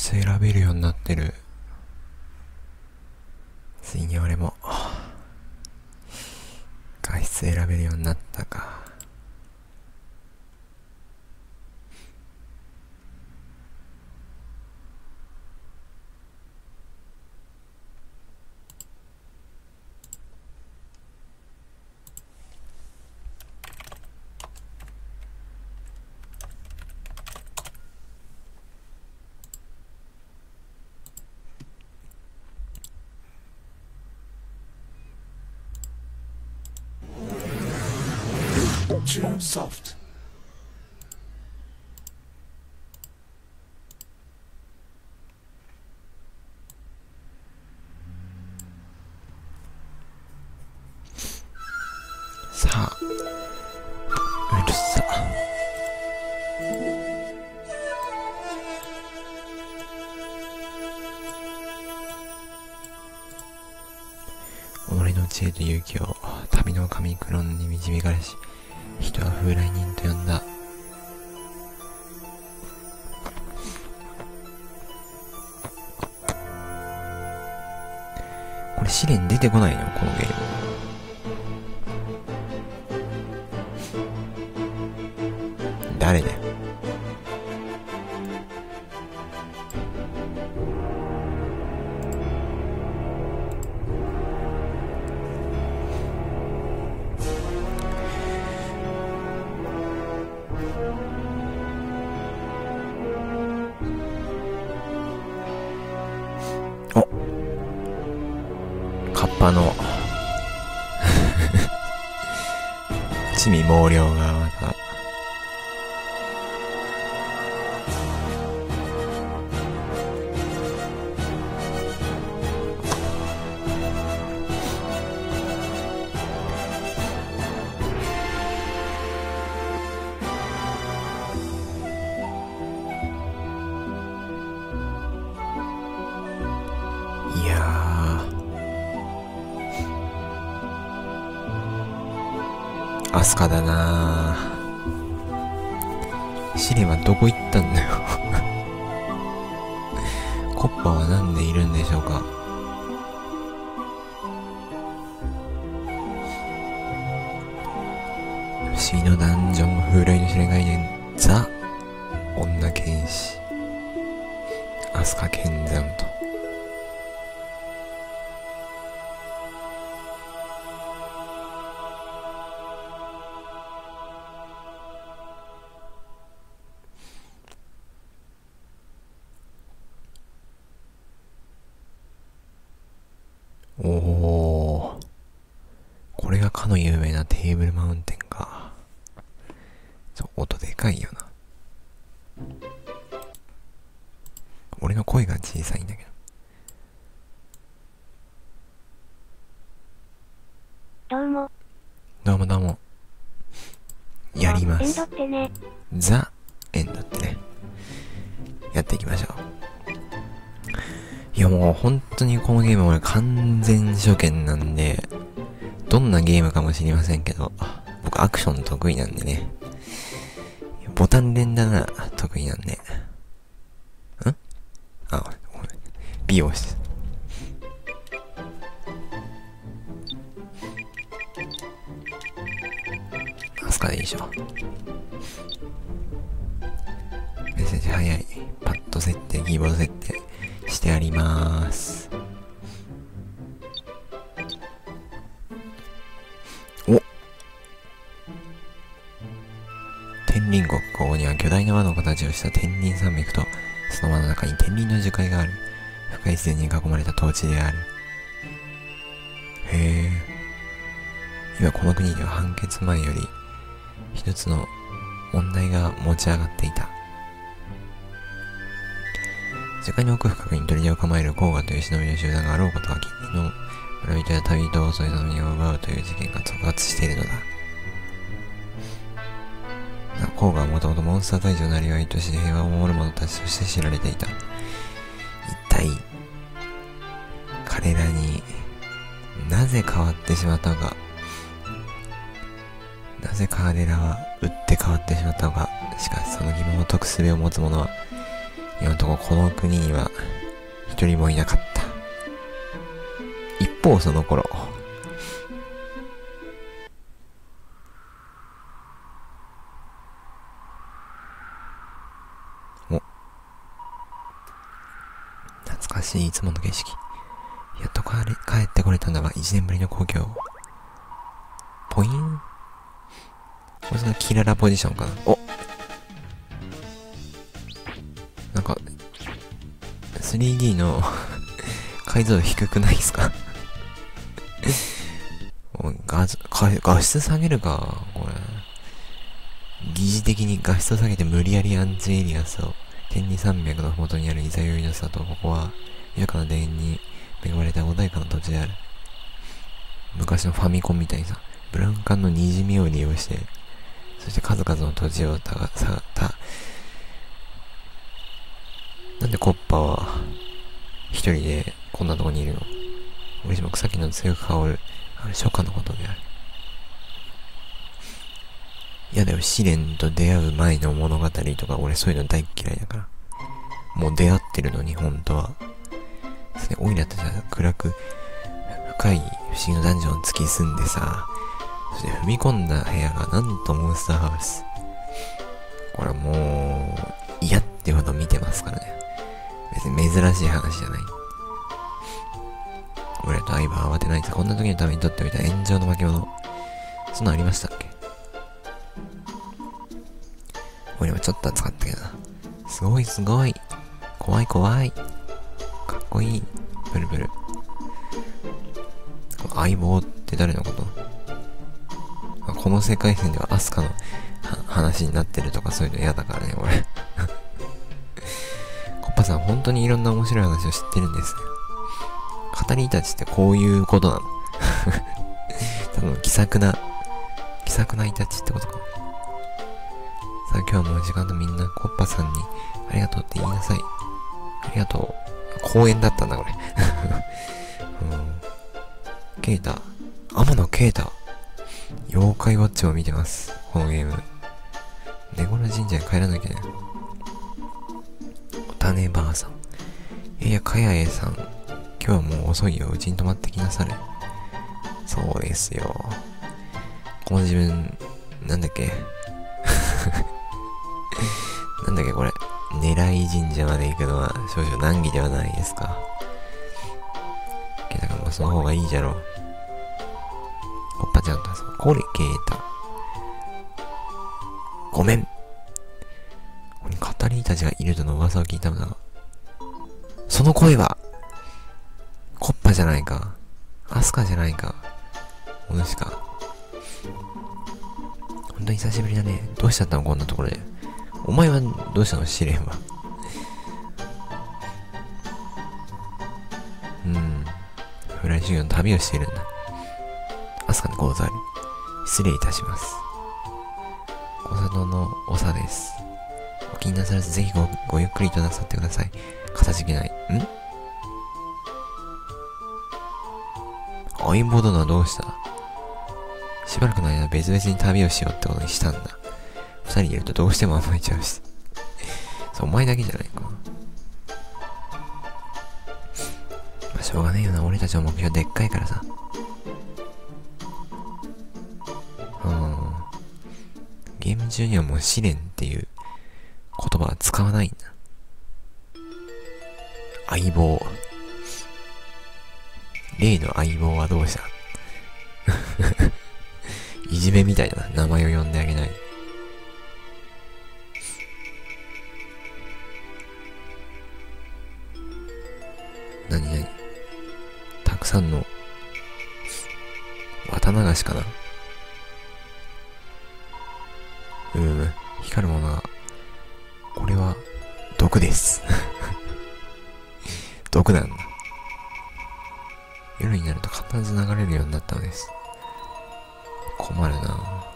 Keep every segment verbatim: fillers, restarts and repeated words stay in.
質選べるようになってる。ついに俺も画質選べるようになったか。 Soft. さあ、うるさ。己の知恵と勇気を旅の神クロンに導かれし、人は風来人と呼んだ。これ試練出てこないのこのゲーム。誰だよ。お、カッパの地味猛量がまたいやー、アスカだなー。試練はどこ行ったんだよコッパはなんでいるんでしょうか。不思議のダンジョン風来の試練外伝ザ女剣士アスカ剣山と。おお、これがかの有名なテーブルマウンテンか。ちょ、音でかいよな。俺の声が小さいんだけど。どうも。 どうもどうも。やります。 エンドってね。 ザ・エンドってね。やっていきましょう。いやもう本当にこのゲーム俺完全初見なんで、どんなゲームかも知りませんけど、僕アクション得意なんでね。ボタン連打が得意なんで。んあ、美容室。アスカでいいでしょ。メッセージ早い。パッド設定、キーボード設定してありまーす。お、天輪国ここには巨大な輪の形をした天輪山脈と、その輪の中に天輪の樹海がある。深い自然に囲まれた土地である。へえ。今この国では判決前より一つの問題が持ち上がっていた。世界の奥深くに砦を構える甲賀という忍びの集団があろうことが近隣の村人や旅人を襲いその身を奪うという事件が続発しているのだ。甲賀はもともとモンスター退治をなりわいとし平和を守る者たちとして知られていた。一体彼らになぜ変わってしまったのか。なぜ彼らは打って変わってしまったのか。しかしその疑問を解く術を持つ者は今のところこの国には一人もいなかった。一方その頃、お、懐かしいいつもの景色。やっと帰ってこれたんだが、一年ぶりの故郷。ポイン、これそのキララポジションかな。お、なんか スリーディー の解像度低くないですか？画, 画質下げるか、これ。疑似的に画質を下げて無理やりアンチエリアスを天理山脈の麓にあるイザヨイの里。ここは豊かな田園に恵まれた穏やかな土地である。昔のファミコンみたいにさ、ブラウン管のにじみを利用して、そして数々の土地をたがさたなんでコッパは一人でこんなとこにいるの？俺も草木の強く香るあれ初夏のことである。いやだよ、試練と出会う前の物語とか、俺そういうの大嫌いだから。もう出会ってるのに本当は。オイラってさ、暗く深い不思議なダンジョンを突き進んでさ、そして踏み込んだ部屋がなんとモンスターハウス。これもう嫌ってほど見てますからね。別に珍しい話じゃない。俺と相葉は慌てないと、こんな時のために撮っておいた炎上の巻物。そんなんありましたっけ？俺はちょっと扱ったけどな。すごいすごい。怖い怖い。かっこいい。ブルブル。この相棒って誰のこと？この世界線ではアスカの話になってるとかそういうの嫌だからね、俺。コッパさん本当にいろんな面白い話を知ってるんですね。語りたちってこういうことなの？多分気さくな、気さくなイタチってことか。さあ今日はもう時間とみんなコッパさんにありがとうって言いなさい。ありがとう。公園だったんだこれ。うん、ケイタ、天野ケイタ。妖怪ウォッチを見てます。このゲーム。ネゴラ神社に帰らなきゃね。おたねばあさん。いや、かやえさん。今日はもう遅いよ。うちに泊まってきなされ。そうですよ。この自分、なんだっけ。なんだっけこれ。狙い神社まで行くのは少々難儀ではないですか。ケイタ君もその方がいいじゃろう。コッパちゃんとはそう。これ、ケイタ。ごめん。ここに語りたちがいるとの噂を聞いたのだが。その声は、コッパじゃないか。アスカじゃないか。お主か。本当に久しぶりだね。どうしちゃったのこんなところで。お前はどうしたの試練は。うん。フライ修行の旅をしているんだ。アスカでござる。失礼いたします。小里の長です。お気になさらずぜひ ご, ごゆっくりとなさってください。かたじけない。ん？相棒殿はどうした？しばらくの間別々に旅をしようってことにしたんだ。二人いるとどうしても甘えちゃうし。そう、お前だけじゃないか。まあ、しょうがねえよな。俺たちの目標でっかいからさ。うん。ゲーム中にはもう試練っていう言葉は使わないんだ。相棒。例の相棒はどうした？いじめみたいだな。名前を呼んであげない。なになに？たくさんの綿流しかな。うむ、光るものが。これは毒です。毒なんだ。夜になると必ず流れるようになったのです。困るなぁ。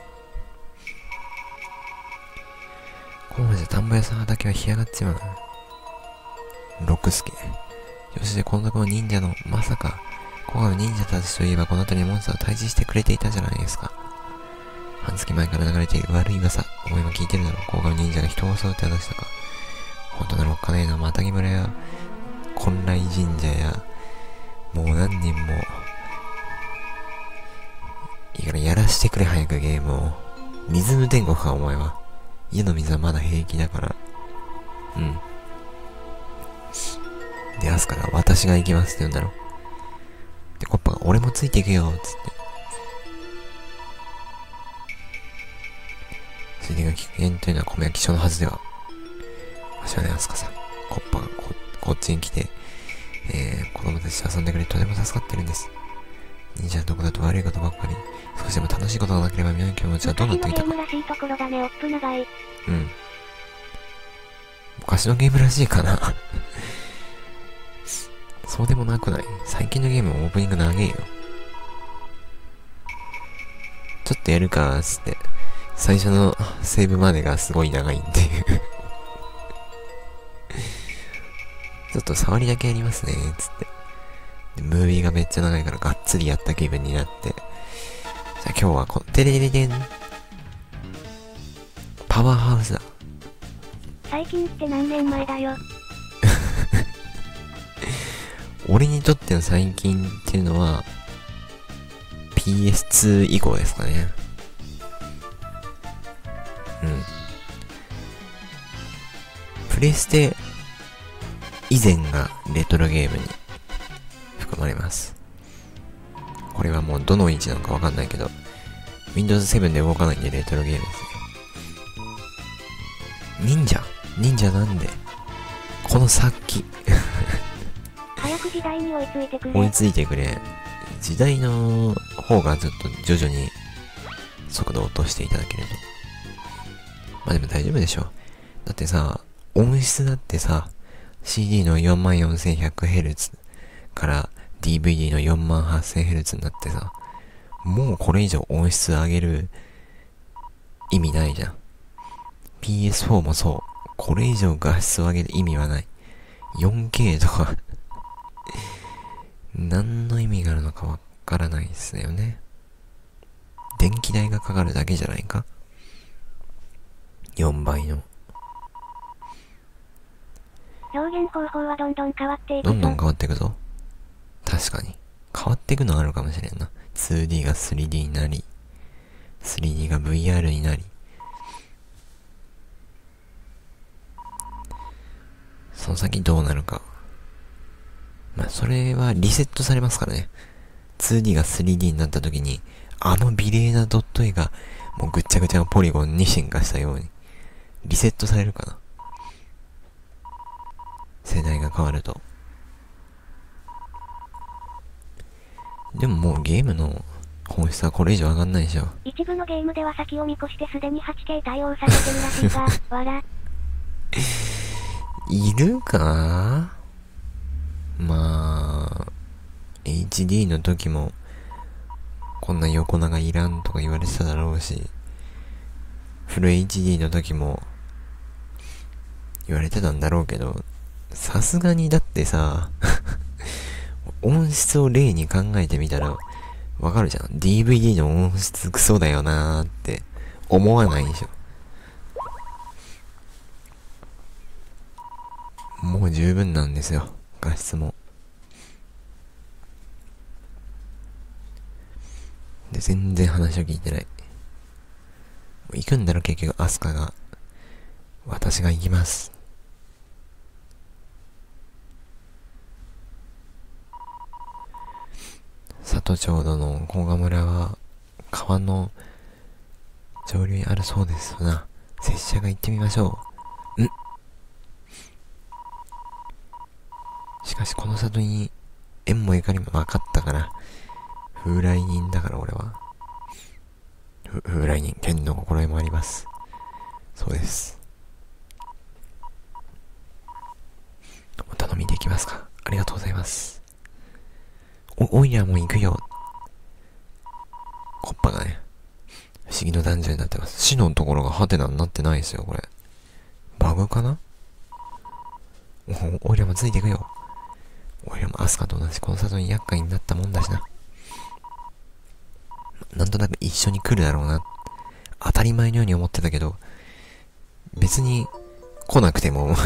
このままじゃ田んぼ屋さん畑は干上がっちまう。六助。そしてこのところ忍者の、まさか、古賀の忍者たちといえばこの辺りにモンスターを退治してくれていたじゃないですか。半月前から流れている悪い噂、お前も聞いてるだろう。古賀の忍者が人を襲うって話だか。 本当だろうかねのまたぎ村や、金来神社や、もう何人も、いいからやらしてくれ早くゲームを。リズム天国かお前は。家の水はまだ平気だから。うん。で、アスカが私が行きますって言うんだろ。で、コッパが俺もついていくよ、つって。ついていく危険というのは米は貴重なはずでは。わしはね、アスカさん。コッパが こ, こっちに来て、えー、子供たちと遊んでくれてとても助かってるんです。忍者のとこだと悪いことばっかり。少しでも楽しいことがなければ妙な気持ちはどうなっていたか。 昔のゲームらしいところだね、おっぷ長い。 うん。昔のゲームらしいかな。そうでもなくない？最近のゲームもオープニング長えよ。ちょっとやるか、つって。最初のセーブまでがすごい長いんで。ちょっと触りだけやりますね、つって。でムービーがめっちゃ長いからがっつりやった気分になって。じゃあ今日はこ、てれれれれん。パワーハウスだ。 最近って何年前だよ。 俺にとっての最近っていうのは ピーエスツー 以降ですかね。うん。プレステ以前がレトロゲームに含まれます。これはもうどの位置なのかわかんないけど ウィンドウズセブン で動かないんでレトロゲームですね。忍者忍者なんでこの先早く時代に追いついてくれ。 追いついてくれ。時代の方がちょっと徐々に速度を落としていただけると。まあでも大丈夫でしょ。だってさ、音質だってさ、シーディー の よんまんよんせんひゃくヘルツ から ディーブイディー の よんまんはっせんヘルツ になってさ、もうこれ以上音質上げる意味ないじゃん。ピーエスフォー もそう。これ以上画質を上げる意味はない。よんケー とか何の意味があるのかわからないですよね。電気代がかかるだけじゃないか。よんばいの。 表現方法はどんどん変わっていくどんどん変わっていくぞ。確かに。変わっていくのあるかもしれんな。ツーディー が スリーディー になり、スリーディー が ブイアール になり。その先どうなるか。まあ、それはリセットされますからね。ツーディー が スリーディー になった時に、あの美麗なドット絵が、もうぐっちゃぐちゃのポリゴンに進化したように、リセットされるかな。世代が変わると。でももうゲームの本質はこれ以上上がんないでしょ。 一部のゲームでは先を見越してすでに はちケー 対応されてるらしいが、わら。 いるか？まあ、エイチディー の時も、こんな横長いらんとか言われてただろうし、フル エイチディー の時も、言われてたんだろうけど、さすがにだってさ、音質を例に考えてみたら、わかるじゃん。ディーブイディー の音質クソだよなーって思わないでしょ。もう十分なんですよ。画質も。で、全然話を聞いてない。行くんだろ結局、アスカが。私が行きます。佐藤町道の甲賀村は、川の上流にあるそうですな。拙者が行ってみましょう。んしかしこの里に縁もゆかりも分かったから、風来人だから俺は。ふ風来人、剣の心得もあります。そうです。お頼みできますか？ありがとうございます。お、おいらも行くよ。コッパがね、不思議のダンジョンになってます。死のところがハテナになってないですよ、これ。バグかな？お、おいらもついていくよ。おいらもアスカと同じこの里に厄介になったもんだしな。なんとなく一緒に来るだろうな。当たり前のように思ってたけど、別に来なくても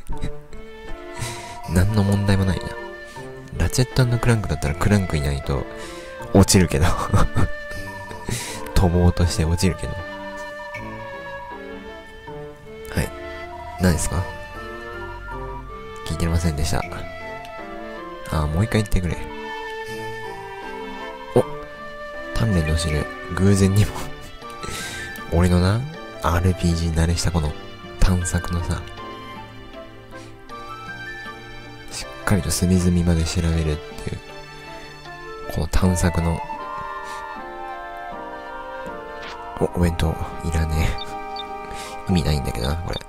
何の問題もないな。ラチェット&クランクだったらクランクいないと落ちるけど飛ぼうとして落ちるけど。はい。何ですか？聞いてませんでした。あー、もう一回言ってくれ。お、鍛錬の汁、偶然にも俺のな、アールピージー 慣れしたこの探索のさ、しっかりと隅々まで調べるっていう、この探索の、お、お弁当、いらねえ。意味ないんだけどな、これ。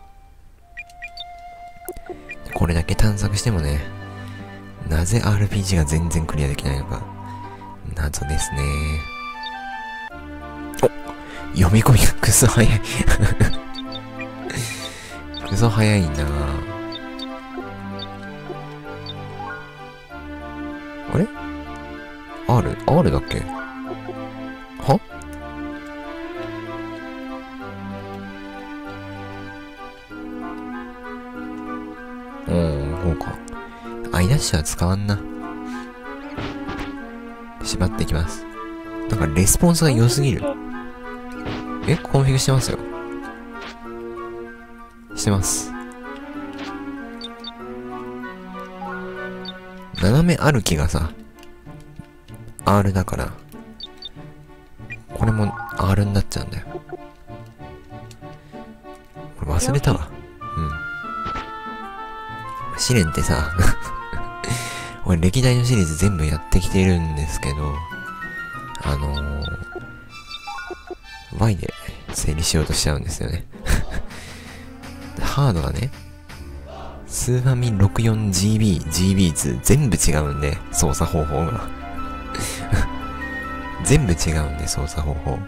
これだけ探索してもね、なぜ アールピージー が全然クリアできないのか、謎ですね。お、読み込みがクソ早いクソ早いなぁ。あれ ?R? R だっけ？は？うん、こうか。アイダッシュは使わんな。縛っていきます。なんかレスポンスが良すぎる。え、コンフィグしてますよ。してます。斜め歩きがさ、R だから、これも R になっちゃうんだよ。これ忘れたわ。うん。試練ってさ、俺歴代のシリーズ全部やってきてるんですけど、あのー、Y で整理しようとしちゃうんですよね。ハードがね、スーファミ ろくじゅうよんジービー、ジービーツー 全部違うんで、操作方法が。全部違うんで、操作方法。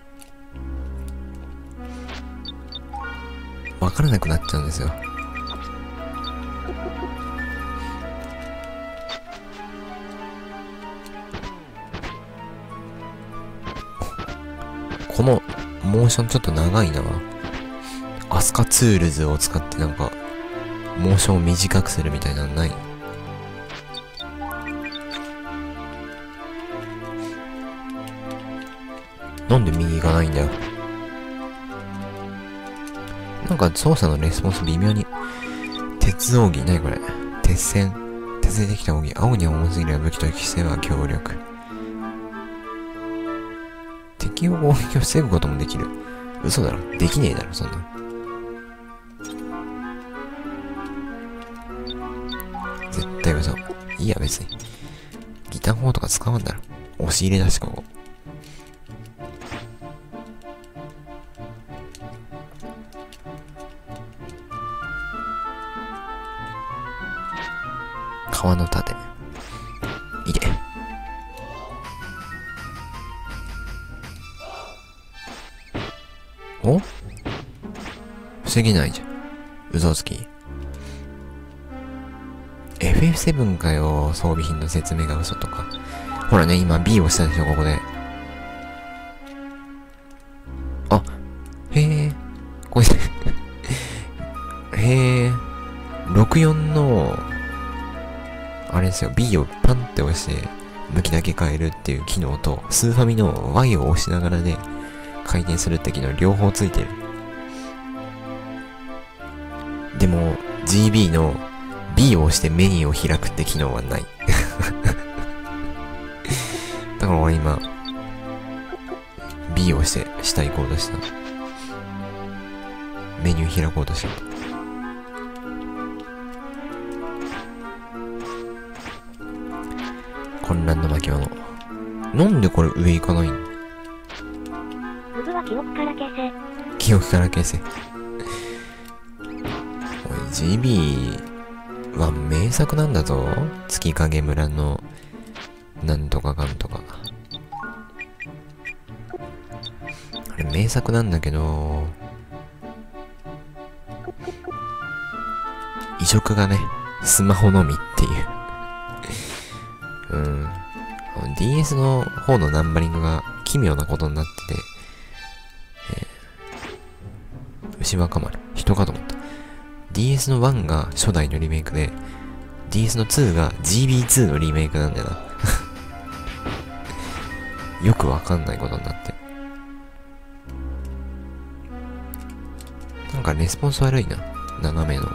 わからなくなっちゃうんですよ。このモーションちょっと長いな。アスカツールズを使ってなんか、モーションを短くするみたいなのない？なんで右がないんだよ。なんか操作のレスポンス微妙に。鉄奥義、なにこれ。鉄線。鉄でできた奥義。青には重すぎる武器と規制は強力。敵を攻撃を防ぐこともできる。嘘だろ。できねえだろ、そんな。絶対嘘。いいや、別に。ギター砲とか使わんだろ。押し入れだし、ここ。川の盾。いけ。お？防げないじゃん。嘘つき。エフエフセブン かよ、装備品の説明が嘘とか。ほらね、今 B をしたでしょ、ここで。あ、へえ。これへえ。ろくじゅうよんの、あれですよ、B をパンって押して、向きだけ変えるっていう機能と、スーファミの Y を押しながらね、回転するって機能両方ついてる。でも、ジービー の B を押してメニューを開くって機能はない。だから俺今、B を押して下行こうとした。メニュー開こうとした。混乱の巻物。なんでこれ上行かないの？ ブブは記憶から消せ。 記憶から消せ。おい、ジービー は名作なんだぞ。月影村のなんとかかんとか。あれ名作なんだけど、移植がね、スマホのみっていう。うん。ディーエス の方のナンバリングが奇妙なことになってて、えー、牛若丸、人かと思った。 ディーエス のワンが初代のリメイクで、ディーエス のツーが ジービーツー のリメイクなんだよな。よくわかんないことになって。なんかレスポンス悪いな。斜めの。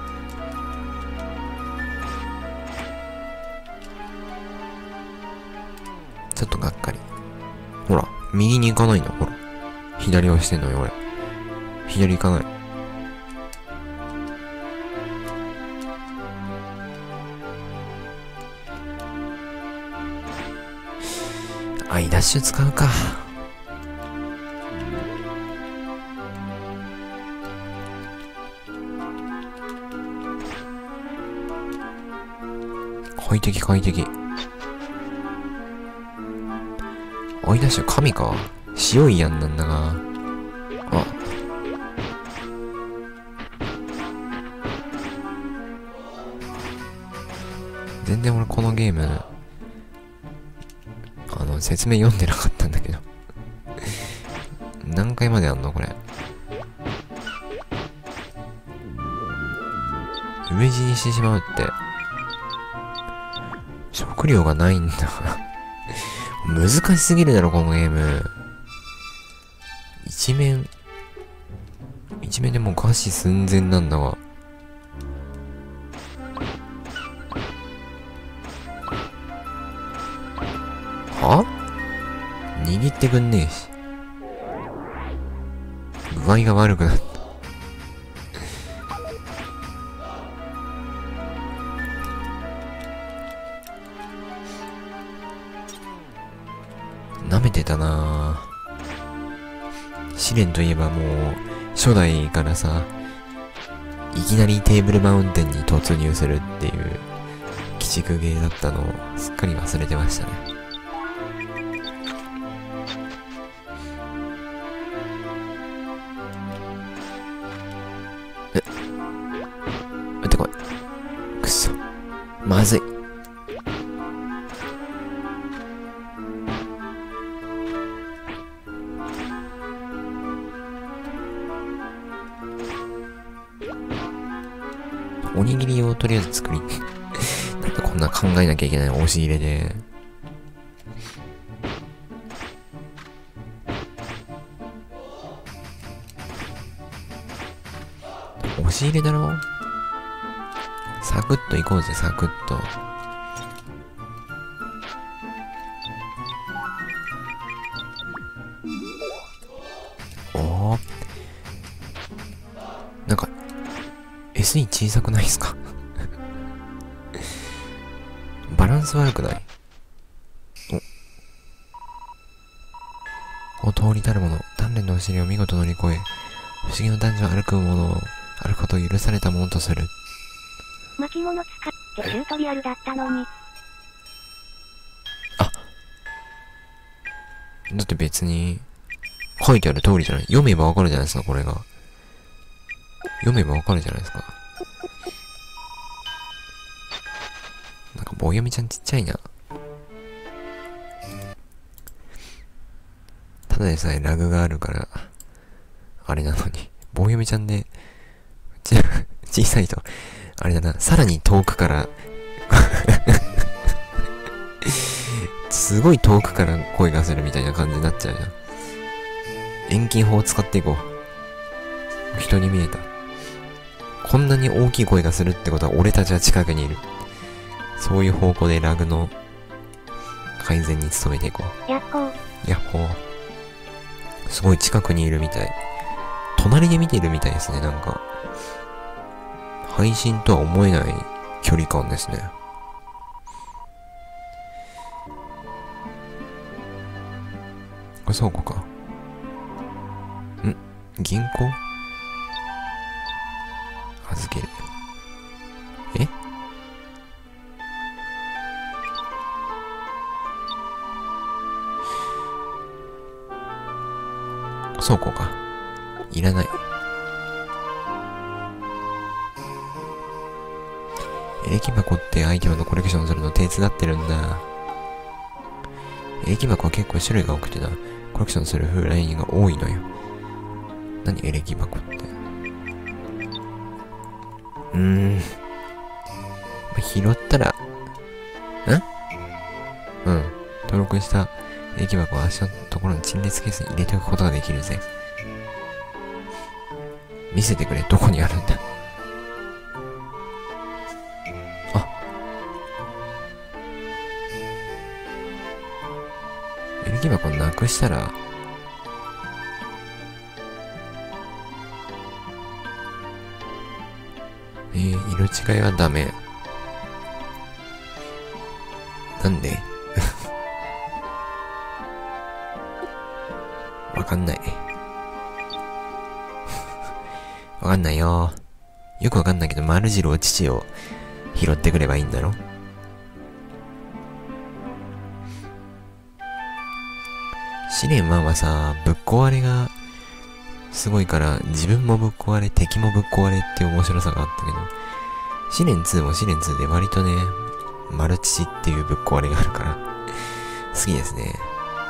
ちょっとがっかり。ほら、右に行かないの。ほら。左をしてんのよ、俺。左行かない。アイダッシュ使うか。快適快適。アイダッシュ神か。塩いやんなんだが。あ。全然俺このゲーム、あの、説明読んでなかったんだけど。何回まであんのこれ。飢え死にしてしまうって。食料がないんだ。難しすぎるだろ、このゲーム。一面、一面でもう餓死寸前なんだわ。は？握ってくんねえし。具合が悪くなった。舐めてたなぁ。試練といえばもう、初代からさ、いきなりテーブルマウンテンに突入するっていう、鬼畜ゲーだったのをすっかり忘れてましたね。え、待ってこい。くそ。まずい。おにぎりをとりあえず作り、なんでこんな考えなきゃいけないの押し入れで。押し入れだろ？サクッと行こうぜ、サクッと。おー。なんか、エスイー 小さくないっすか？バランス悪くない？お。お通りたるもの、鍛錬のお尻を見事乗り越え、不思議の男女を歩くものを、歩くことを許されたものとする。 巻物使ってチュートリアルだったのに。 あ。だって別に、書いてある通りじゃない。読めばわかるじゃないですか、これが。読めばわかるじゃないですか。なんか棒読みちゃんちっちゃいな。ただでさえラグがあるから、あれなのに、棒読みちゃんで、ち、小さいと、あれだな、さらに遠くから、すごい遠くから声がするみたいな感じになっちゃうじゃん。遠近法を使っていこう。人に見えた。こんなに大きい声がするってことは俺たちは近くにいる。そういう方向でラグの改善に努めていこう。やっほー。 やっほー。すごい近くにいるみたい。隣で見てるみたいですね、なんか。配信とは思えない距離感ですね。あ、そうかか。ん？銀行？預ける。え？倉庫か。いらない。エレキ箱ってアイテムのコレクションするの手伝ってるんだ。エレキ箱は結構種類が多くてな、コレクションする風ラインが多いのよ。何エレキ箱って。 うーん。まあ、拾ったら、んうん。登録した駅箱を足のところに陳列ケースに入れておくことができるぜ。見せてくれ。どこにあるんだ。あ。駅箱なくしたら、えー、色違いはダメ。なんでわかんない。わかんないよ。よくわかんないけど、丸次郎父を拾ってくればいいんだろ。試練いちはさ、ぶっ壊れがすごいから、自分もぶっ壊れ、敵もぶっ壊れっていう面白さがあったけど、試練にも試練にで割とね、マルチっていうぶっ壊れがあるから、好きですね。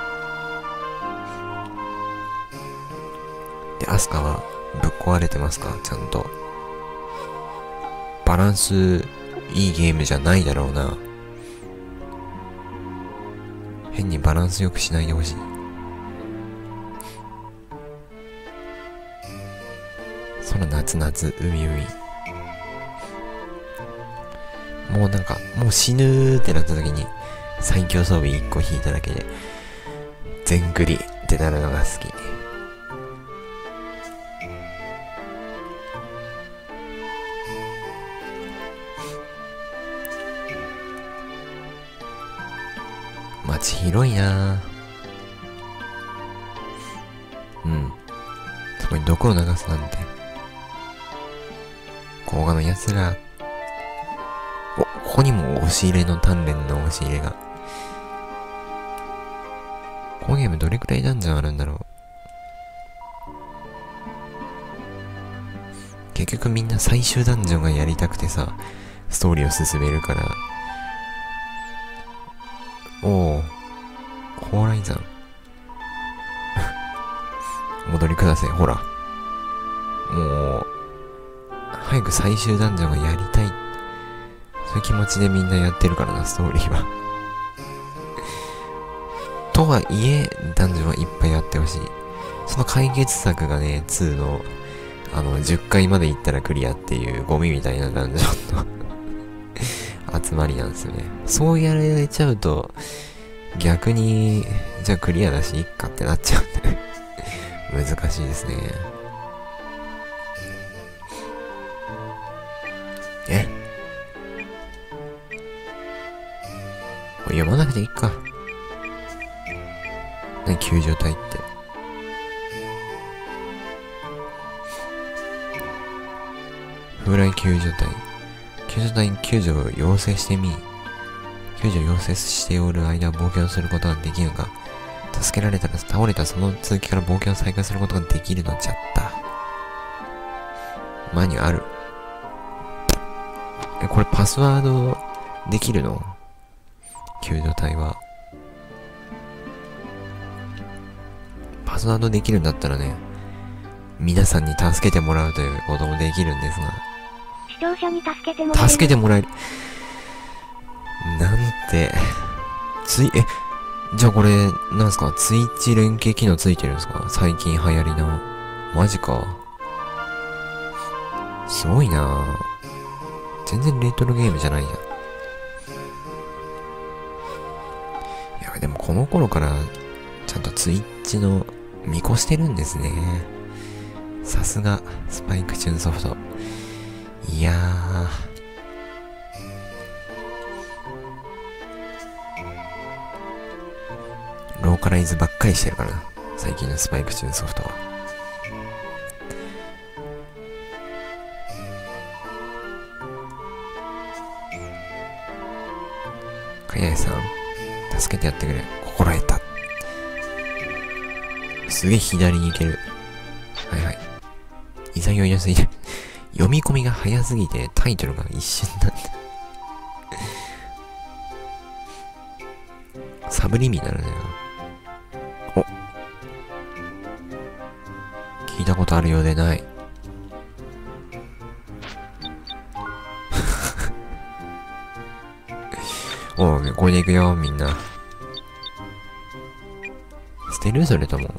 で、アスカはぶっ壊れてますか？ちゃんと。バランスいいゲームじゃないだろうな。変にバランスよくしないでほしい。空夏夏、海海。もうなんか、もう死ぬーってなった時に、最強装備いっこ引いただけで、全クリってなるのが好き。街広いなぁ。うん。そこに毒を流すなんて。甲賀の奴ら。お、ここにも押し入れの鍛錬の押し入れが。このゲームどれくらいダンジョンあるんだろう。結局みんな最終ダンジョンがやりたくてさ、ストーリーを進めるから。おお、蓬莱山。戻りください、ほら。もう、早く最終ダンジョンがやりたい。そういう気持ちでみんなやってるからな、ストーリーは。とはいえ、ダンジョンはいっぱいやってほしい。その解決策がね、にの、あの、じゅっかいまで行ったらクリアっていうゴミみたいなダンジョンの集まりなんですよね。そうやられちゃうと、逆に、じゃあクリアだし、いっかってなっちゃうんで難しいですね。えこれ読まなくていいか。何救助隊って。風来救助隊。救助隊に救助を要請してみ。救助を要請しておる間冒険をすることができるが、助けられたら倒れたその続きから冒険を再開することができるのじゃった。マニュアル。え、これパスワードできるの？救助隊は。パスワードできるんだったらね、皆さんに助けてもらうということもできるんですが。 視聴者に助けてもらえる。 助けてもらえる。なんて、つい、え、じゃあこれ、なんすかツイッチ連携機能ついてるんですか？最近流行りの。マジか。すごいなぁ。全然レトロゲームじゃないや。いや、でもこの頃から、ちゃんとツイッチの見越してるんですね。さすが、スパイクチューンソフト。いやー。ローカライズばっかりしてるからな。最近のスパイクチューンソフトは。かやえさん、助けてやってくれ。心得た。すげえ左に行ける。はいはい。いざ読みやすい。読み込みが早すぎてタイトルが一瞬なんだ。サブリミナルだよ。お、聞いたことあるようでない。 おう、これで行くよ、みんな。捨てるそれとも。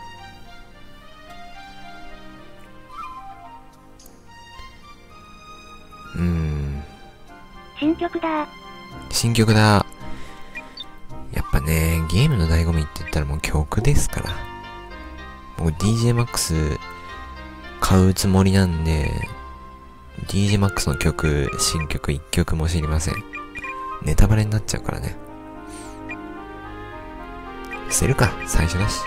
うーん。 新曲だ。 新曲だ。やっぱね、ゲームの醍醐味って言ったらもう曲ですから。僕 ディージェー Max 買うつもりなんで、ディージェー Max の曲、新曲一曲も知りません。ネタバレになっちゃうからね。捨てるか、最初だし。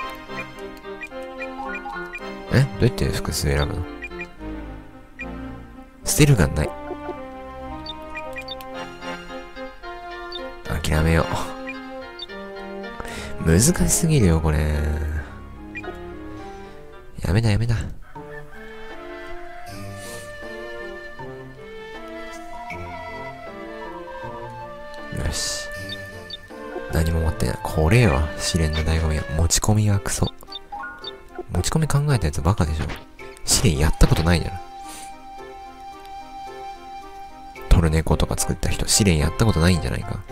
え、どうやって複数選ぶの？捨てるがない。諦めよう。難しすぎるよ、これ。やめだ、やめだ。よし。何も持ってない。これよ、試練の醍醐味は。持ち込みはクソ。持ち込み考えたやつバカでしょ。試練やったことないじゃん。トルネコとか作った人、試練やったことないんじゃないか。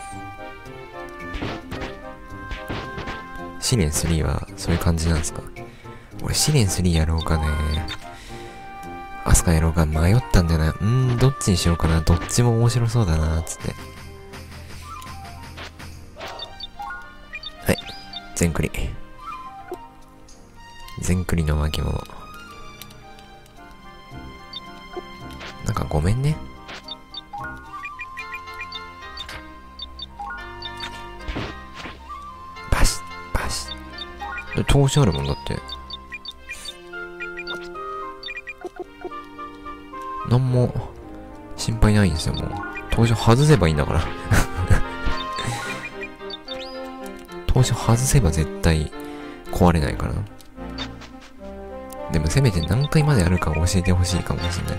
試練スリーはそういう感じなんですか？俺試練スリーやろうかね。アスカやろうか迷ったんだよな。うーん、どっちにしようかな。どっちも面白そうだな、つって。はい。全クリ。全クリの巻物。なんかごめんね。バシッ、バシッ。投資あるもんだって。なんも心配ないんですよ、もう。投資外せばいいんだから。投資外せば絶対壊れないから。でもせめて何回まであるか教えてほしいかもしれない。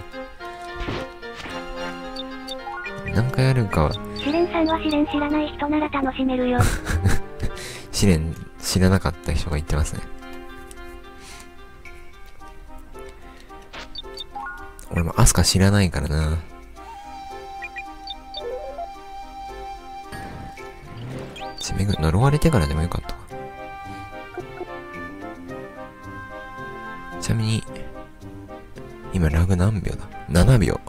何回あるかは。 試練さんは試練知らない人なら楽しめるよ。 試練知らなかった人が言ってますね。俺もアスカ知らないからな。ちめぐ呪われてからでもよかったか。ちなみに今ラグ何秒だ？ なな 秒。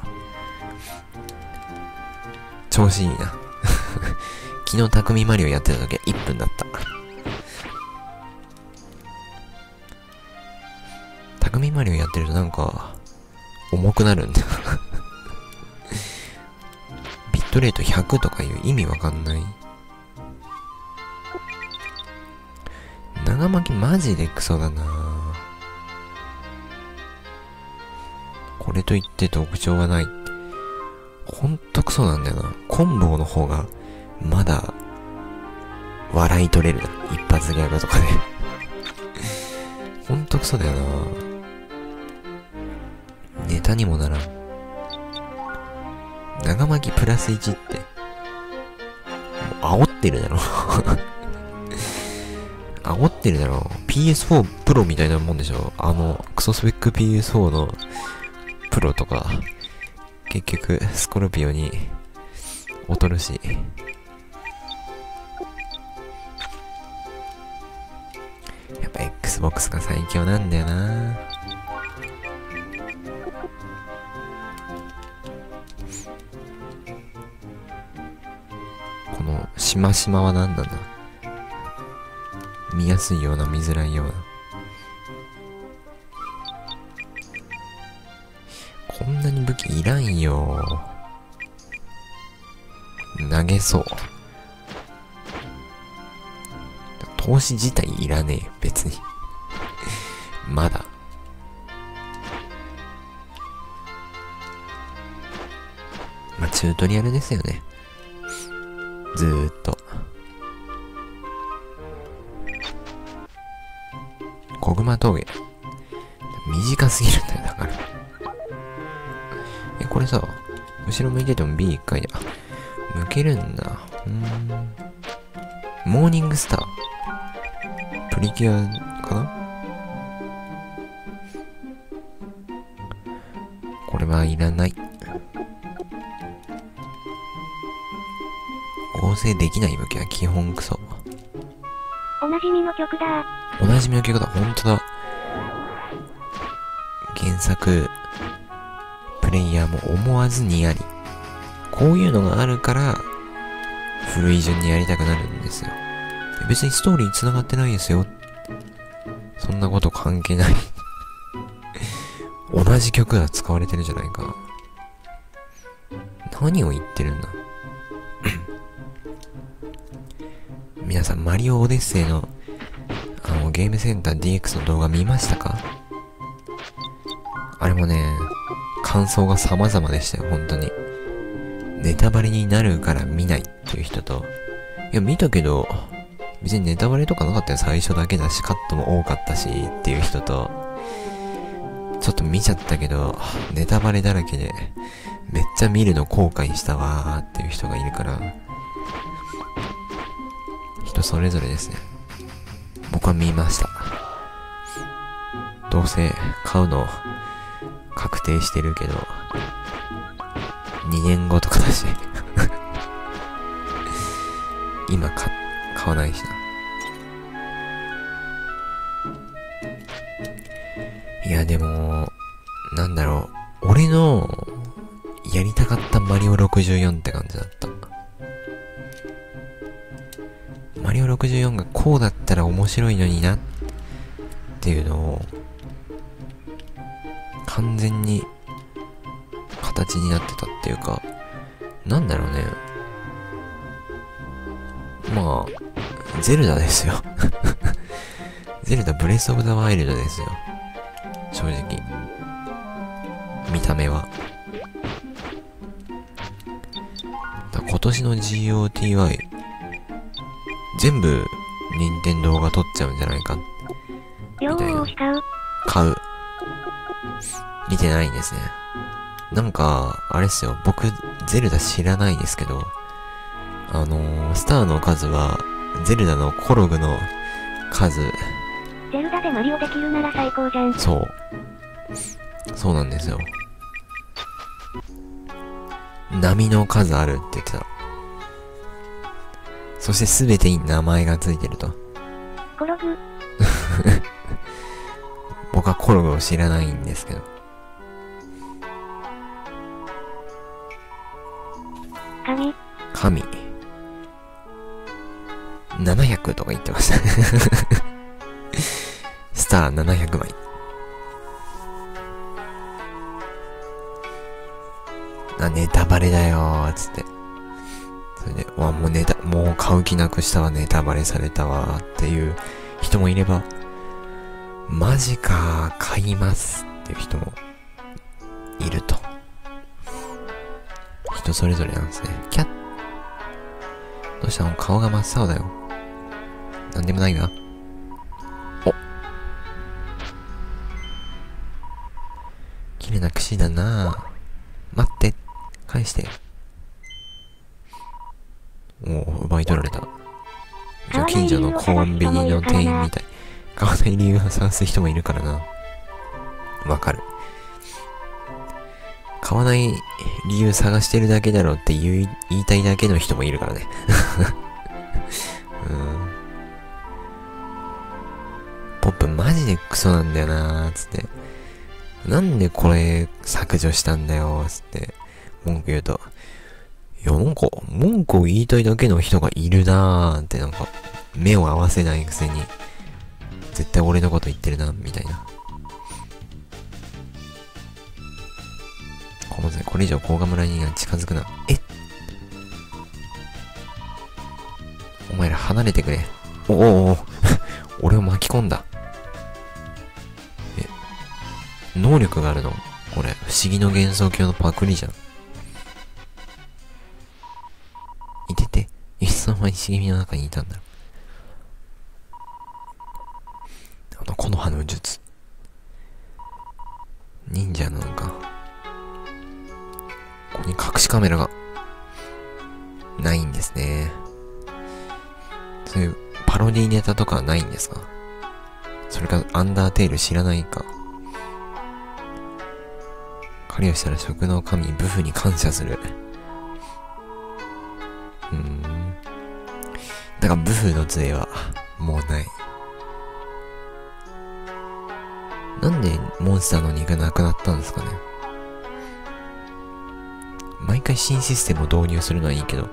調子いいな。昨日匠マリオやってた時はいっぷんだった。匠マリオやってるとなんか重くなるんだよ。ビットレートひゃくとかいう意味わかんない。長巻きマジでクソだな。これといって特徴はない。ほんとクソなんだよな。コンボの方がまだ笑い取れるな。一発ギャグとかで。ほんとクソだよな。ネタにもならん。長巻きプラスいちって、もう煽ってるだろ。煽ってるだろ。ピーエスフォー プロみたいなもんでしょ。あの、クソスペック ピーエスフォー のプロとか、結局、スコルピオに劣るし。やっぱ Xbox が最強なんだよな。このしましまは何なんだ？見やすいような見づらいような。こんなに武器いらんよ。投げそう。投資自体いらねえ、別に。まだ。まあ、チュートリアルですよね。ずーっと。小熊峠。短すぎるんだよ、だから。え、これさ、後ろ向いてても ビーいっかいで、あ、向けるんだ。うーん。モーニングスター。プリキュアかな？これはいらない。 合成できない武器は基本クソ。 おなじみの曲だ。 おなじみの曲だ。ほんとだ。原作、プレイヤーも思わずにやり。こういうのがあるから、古い順にやりたくなるんですよ。別にストーリー繋がってないですよ。そんなこと関係ない。同じ曲が使われてるじゃないか。何を言ってるんだ。皆さん、マリオオデッセイの、あの、ゲームセンター ディーエックス の動画見ましたか？あれもね、感想が様々でしたよ、本当に。ネタバレになるから見ないっていう人と、いや、見たけど、別にネタバレとかなかったよ、最初だけだし、カットも多かったし、っていう人と、ちょっと見ちゃったけど、ネタバレだらけで、めっちゃ見るの後悔したわーっていう人がいるから、人それぞれですね。僕は見ました。どうせ買うの確定してるけど、にねんごとかだし今買、買わないしな。いやでも、なんだろう、俺のやりたかったマリオろくじゅうよんって感じだった。マリオろくじゅうよんがこうだったら面白いのになっていうのを完全に形になってたっていうか、なんだろうね。まあ、ゼルダですよ。ゼルダブレスオブザワイルドですよ。正直。見た目は。だ今年の ジーオーティーワイ、全部、任天堂が取っちゃうんじゃないか。みたいな。 よーし買う。 買う。見てないんですね。なんか、あれっすよ。僕、ゼルダ知らないですけど、あのー、スターの数は、ゼルダのコログの数。 ゼルダでマリオできるなら最高じゃん。 そう。そうなんですよ。波の数あるって言ってた。そしてすべてに名前がついてると。 コログ。 僕はコログを知らないんですけど。 神。 神。ななひゃくとか言ってました。スターななひゃくまい。あ、ネタバレだよー、つって。それで、わ、もうネタ、もう買う気なくしたわ、ネタバレされたわ、っていう人もいれば、マジかー、買いますっていう人もいると。人それぞれなんですね。キャッ。どうしたの？顔が真っ青だよ。なんでもないが。お。綺麗な櫛だなぁ。待って。返して。おお、奪い取られた。じゃあ近所のコンビニの店員みたい。買わない理由を探す人もいるからな。わかる。買わない理由探してるだけだろうって言い、言いたいだけの人もいるからね。うん。ポップマジでクソなんだよなーつって。なんでこれ削除したんだよーつって。文句言うと。いや、なんか、文句を言いたいだけの人がいるなーってなんか、目を合わせないくせに、絶対俺のこと言ってるな、みたいな。このこれ以上甲賀村には近づくな。えお前ら離れてくれ。おおお俺を巻き込んだ。え、能力があるのこれ、不思議の幻想郷のパクリじゃん。いてて、いつの間に茂みの中にいたんだろう。あの、木の葉の術。忍者なのか。ここに隠しカメラがないんですね。そういうパロディネタとかはないんですか？それかアンダーテール知らないか。狩りをしたら食の神ブフに感謝する。うーん。 かブフの杖はもうない。なんでモンスターの肉なくなったんですかね。毎回新システムを導入するのはいいけど、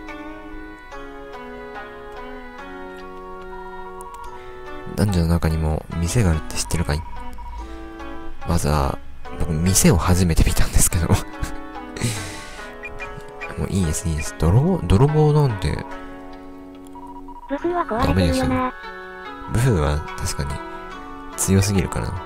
男女の中にも店があるって知ってるかい？まずは僕店を初めて見たんですけどもういいですいいです。泥棒泥棒なんてブフは壊れてるよな。 ブフは確かに強すぎるからな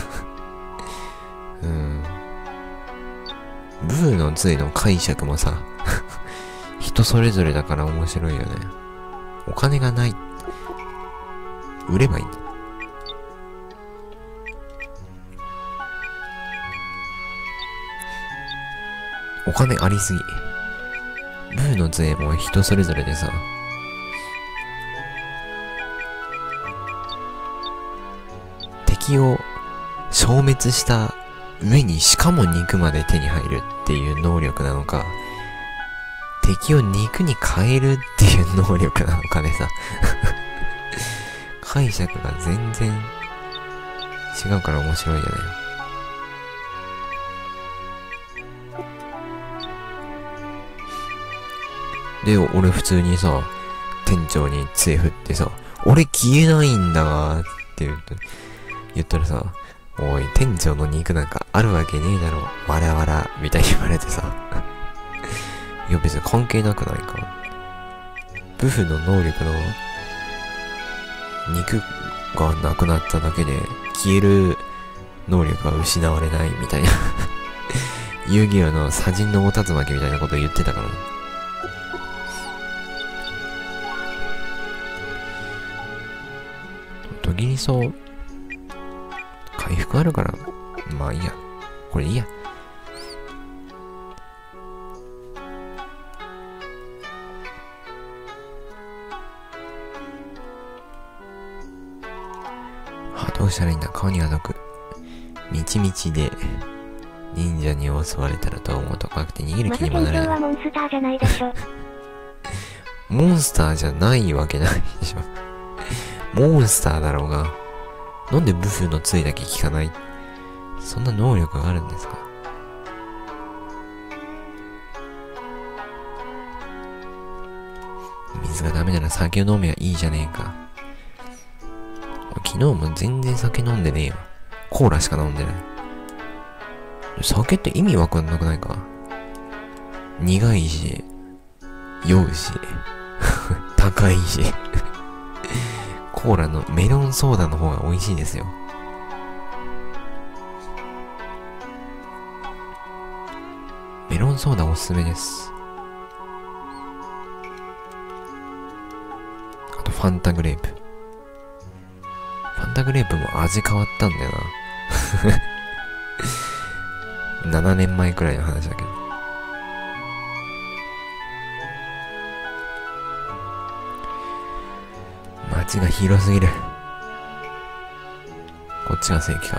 うん。ブフの杖の解釈もさ人それぞれだから面白いよね。お金がない、売ればいいんだ。お金ありすぎ。ブフの杖も人それぞれでさ、敵を消滅した上にしかも肉まで手に入るっていう能力なのか、敵を肉に変えるっていう能力なのかでさ解釈が全然違うから面白いよね。で、俺普通にさ、店長に杖振ってさ、俺消えないんだーって言うと、言ったらさ、おい、店長の肉なんかあるわけねえだろ、わらわら、みたいに言われてさ。いや別に関係なくないか。ブフの能力の肉がなくなっただけで消える能力が失われないみたいな遊戯王の砂人の大竜巻みたいなこと言ってたからね。トギリソ回復あるから、まあいいや。これいいや。はあ、どうしたらいいんだ。顔には毒。みちみちで忍者に襲われたらと思うと怖くて逃げる気にもなれない。 まず店長はモンスターじゃないでしょ。 モンスターじゃないわけないでしょ。モンスターだろうが。なんでブフの杖だけ効かない？そんな能力があるんですか？水がダメなら酒を飲めばいいじゃねえか。昨日も全然酒飲んでねえよ。コーラしか飲んでない。酒って意味わかんなくないか？苦いし、酔うし、高いし。コーラのメロンソーダの方が美味しいですよ。メロンソーダおすすめです。あとファンタグレープ。ファンタグレープも味変わったんだよな。ななねんまえくらいの話だけど。街が広すぎる。こっちが正規か。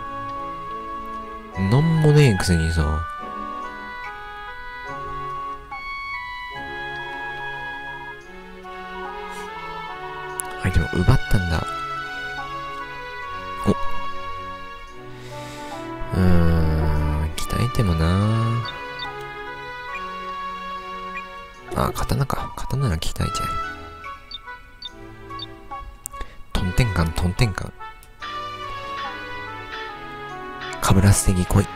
なんもねえくせにさ、アイテム奪ったんだ。お、うーん、鍛えてもなあ、刀か。刀なら鍛えちゃえ。トンテンカン、トンテンカン。かぶらせてぎ来い。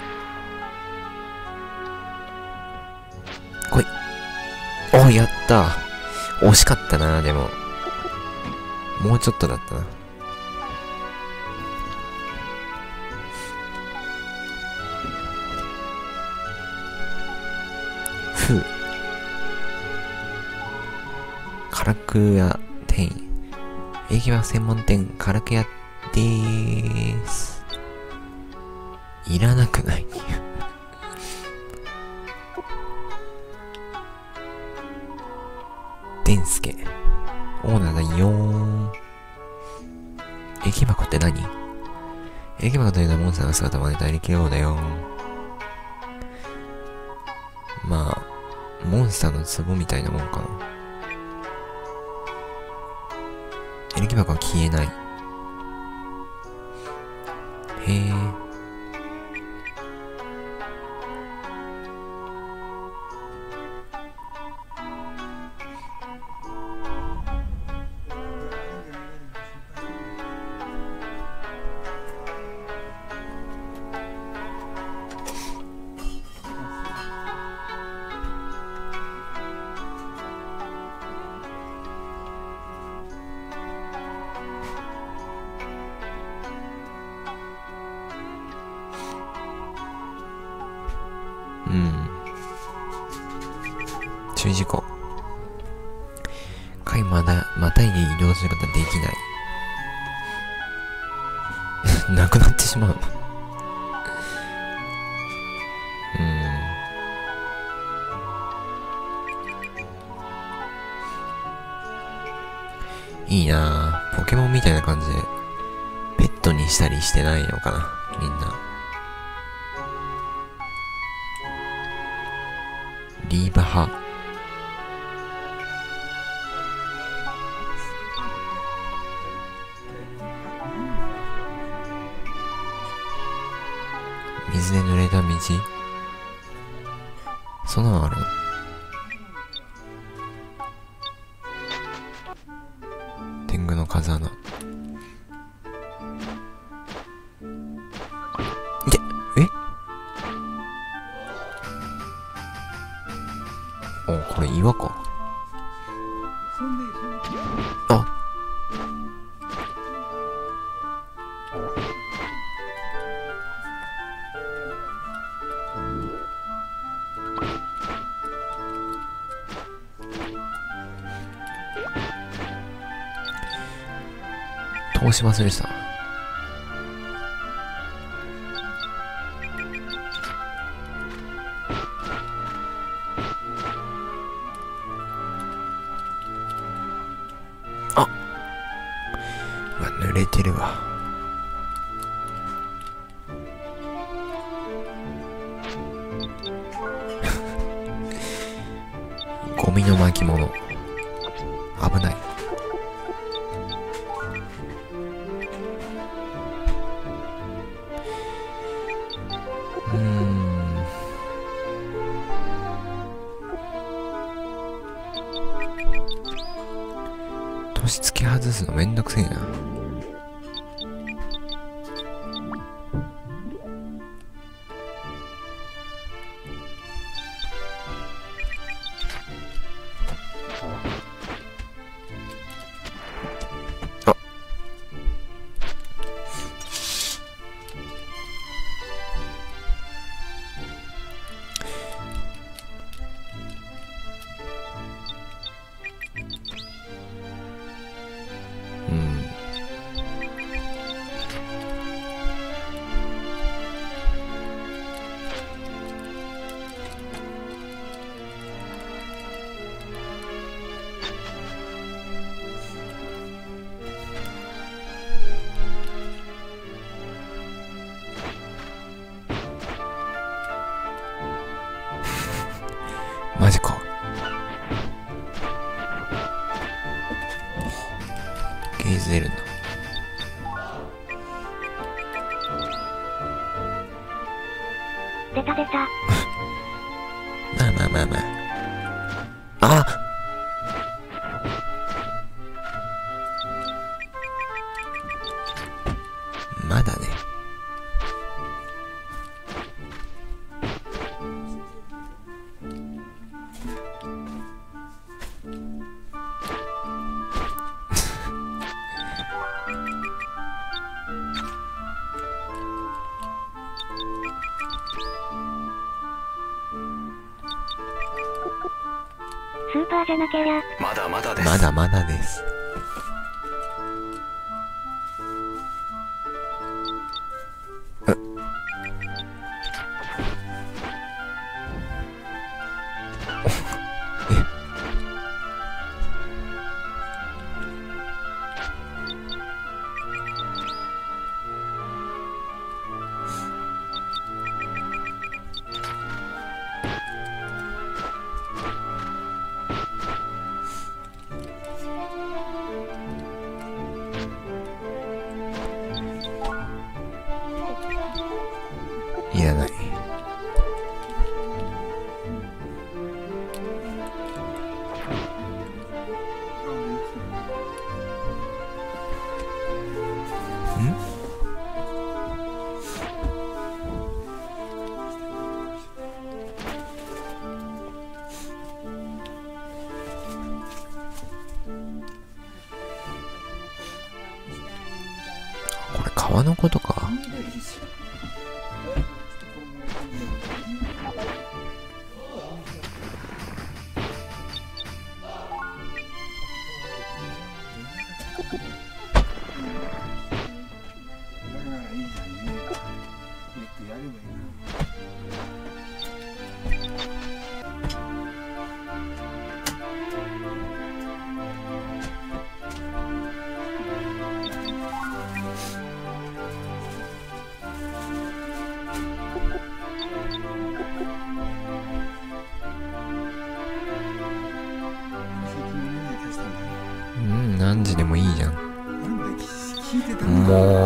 来い。お、やったー。惜しかったな、でも。もうちょっとだったな。ふう。唐久屋店員。営業は専門店、唐久屋でーす。いらなくないデンスケ。オーナーだよー。駅箱って何？駅箱というのはモンスターの姿を真似た力量だよー。まあ、モンスターの壺みたいなもんかな。 木箱は消えない。へえ。うん。注意事項。階まだ、またいで移動することはできない。なくなってしまうの。うん。いいなぁ。ポケモンみたいな感じで、ペットにしたりしてないのかな、みんな。リーバハ。水で濡れた道。そんなのあるの？天狗の風穴。で、え？お、これ岩か。あ。通し忘れてた。あっ、うわ、濡れてるわ。ゴミの巻物。危ない。うーん。年付け外すのめんどくせえな。あ。うん。マジか。ゲージ出るんだ。 出た出た。 まあまあまあまあ。あ、まだね。 スーパーじゃなけりゃ。 まだまだです。 まだまだです。うっ。え。 川のことか。うん、何時でもいいじゃん。もう。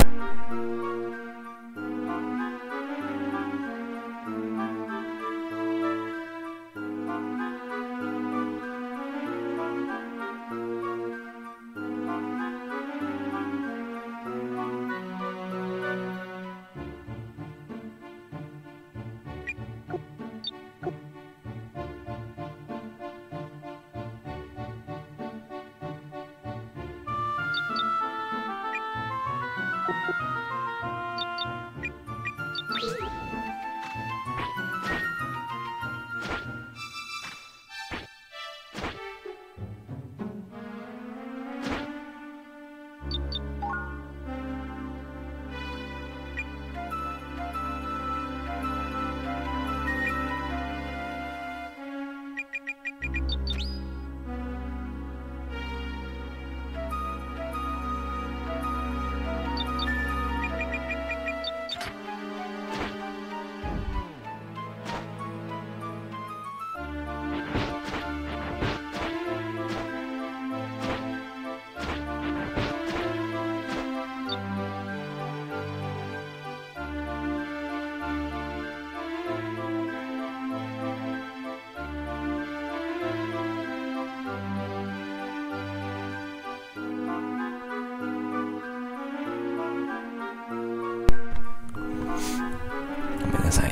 ごめんなさい。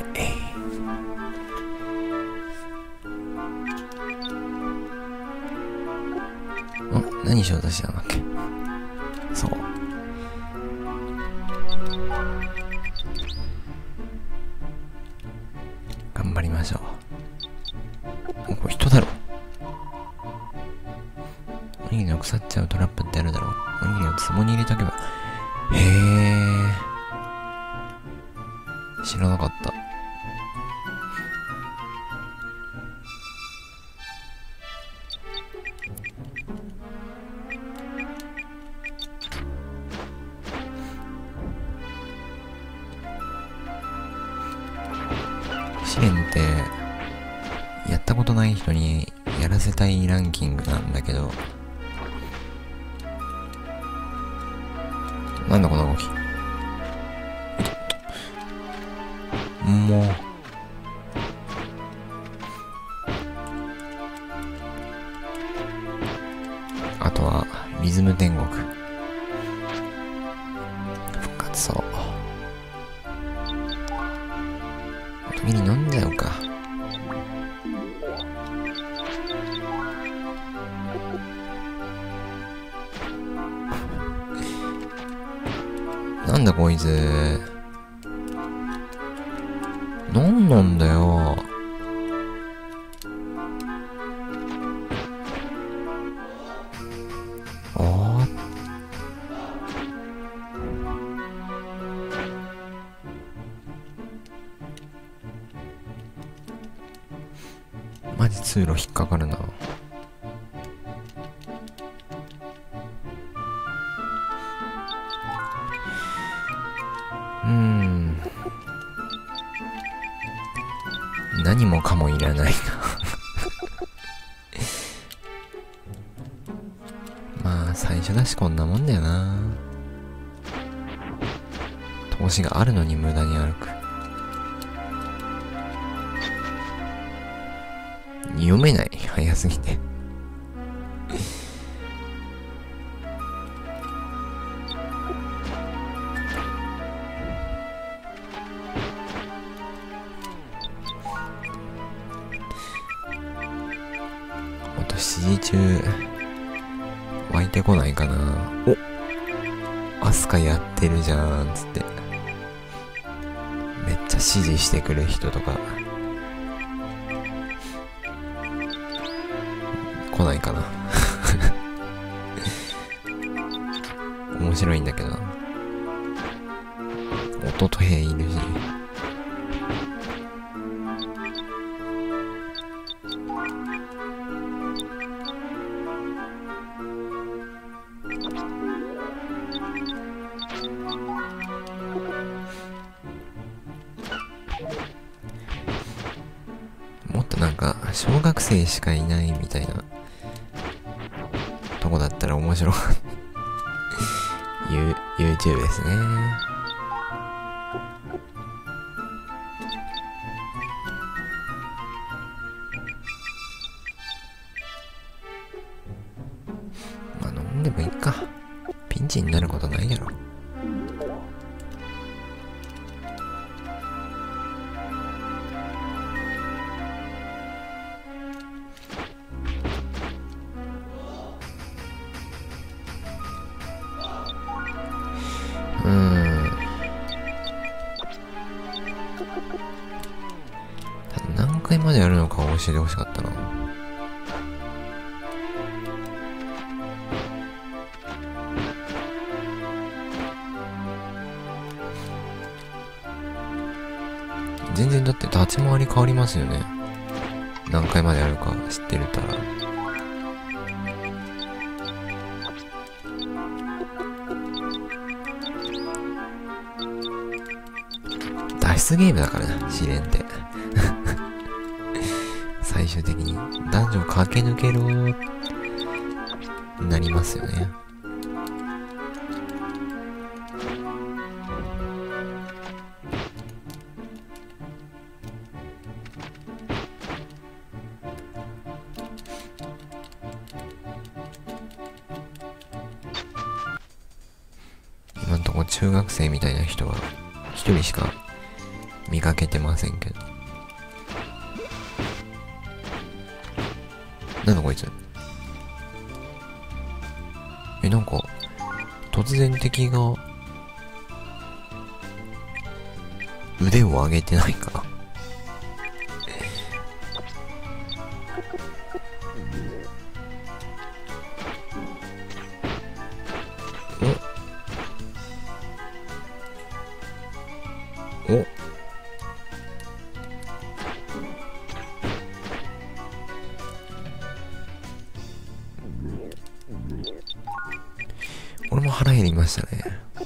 ん？何しようとしたんだっけ？そう。頑張りましょう。これ人だろ。おにぎりの腐っちゃうトラップってあるだろう。おにぎりを壺に入れとけば。へー。知らなかった。試練ってやったことない人にやらせたいランキングなんだけど、なんだこの動き。もうあとはリズム天国復活そう。時に飲んじゃうか。なんだこいつ。なんなんだよ。ああ。マジ通路引っかかるな。うーん。何もかもいらないなまあ最初だしこんなもんだよな。投資があるのに無駄に歩く。読めない、早すぎてしちじ中湧いてこないかな。お、 アスカやってるじゃーんつってめっちゃ支持してくる人とか来ないかな面白いんだけどな。弟兵いるし。もっとなんか小学生しかいないみたいなとこだったら面白いYouTube ですね。まあ飲んでもいいか。ピンチになることないやろ。うーん。ただ何回までやるのか教えてほしかったな。全然だって立ち回り変わりますよね。何回までやるか知ってるたら。脱出ゲームだからな、試練って最終的にダンジョン駆け抜けろーなりますよね。今んとこ中学生みたいな人は一人しか見かけてませんけど。なんだこいつ。え、なんか突然敵が腕を上げてないか。おお俺も腹減りましたね。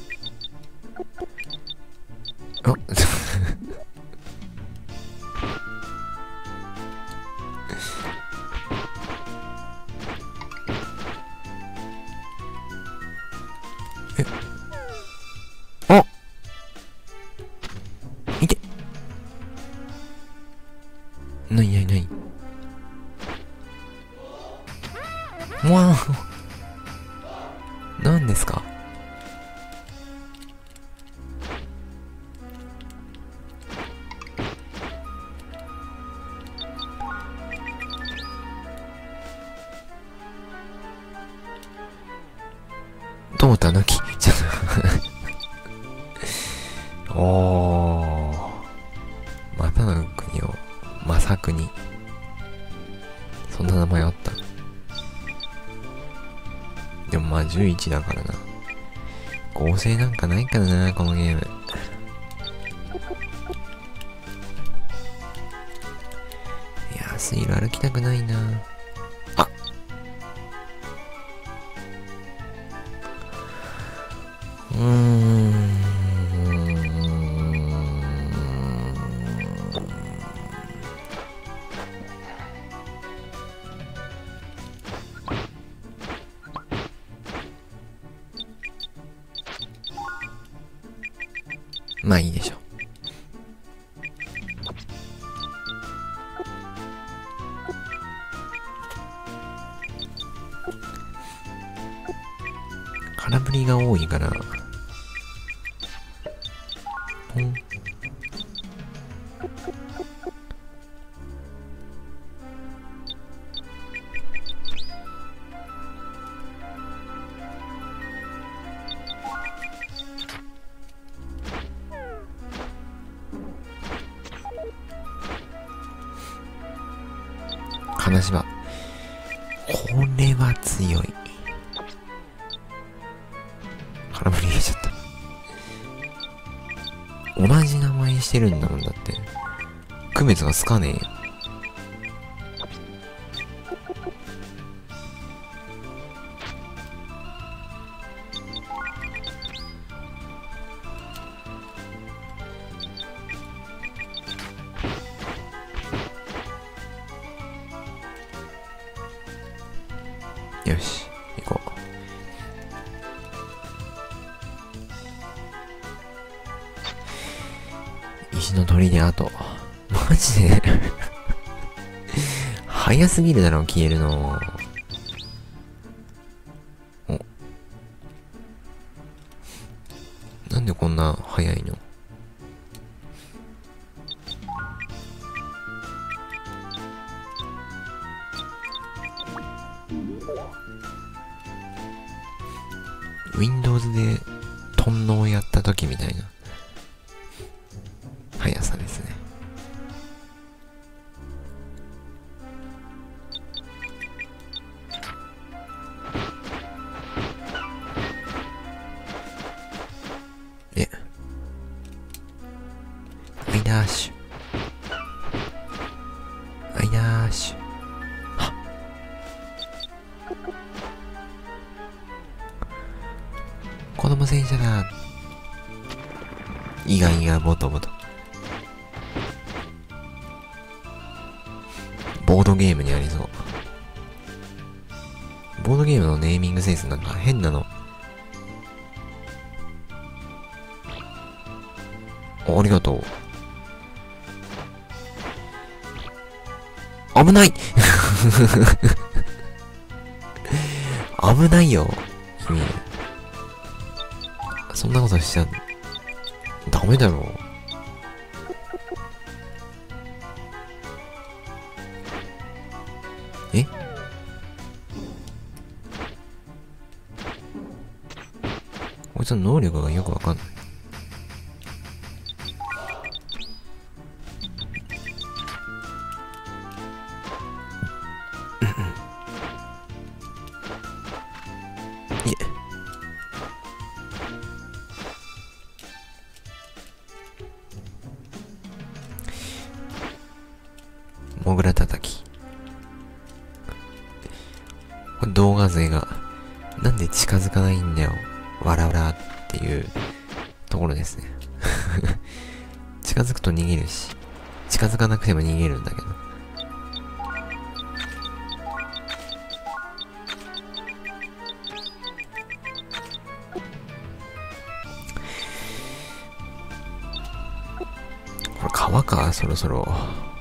あえあいてなになになにわあ何ですか。トータ抜きちょっとおーまたの国をまさくにそんな名前あった。でもまあじゅういちだからな。合成なんかないからなこのゲーム。いやー水路歩きたくないな。あうーんまあいいでしょう。空振りが多いからポン金縛。これは強い。空振り入れちゃった。同じ名前してるんだもんだって。区別がつかねえよ。よし、行こう。石の鳥であと。マジで早すぎるだろ、消えるの。お。なんでこんな早いの？Windows でトンノをやった時みたいな速さですね。え、アイダッシュ、アイダッシュ。はっ、子供戦車だ。意外がボトボト。ボードゲームにありそう。ボードゲームのネーミングセンスなんか変なの。ありがとう。危ない危ないよ、君。そんなことしちゃダメだろ。え？こいつの能力がよくわかんない。いえ。モグラ叩き。これ動画勢がなんで近づかないんだよ、わらわらっていうところですね。近づくと逃げるし、近づかなくても逃げるんだけど。これ川か、そろそろ。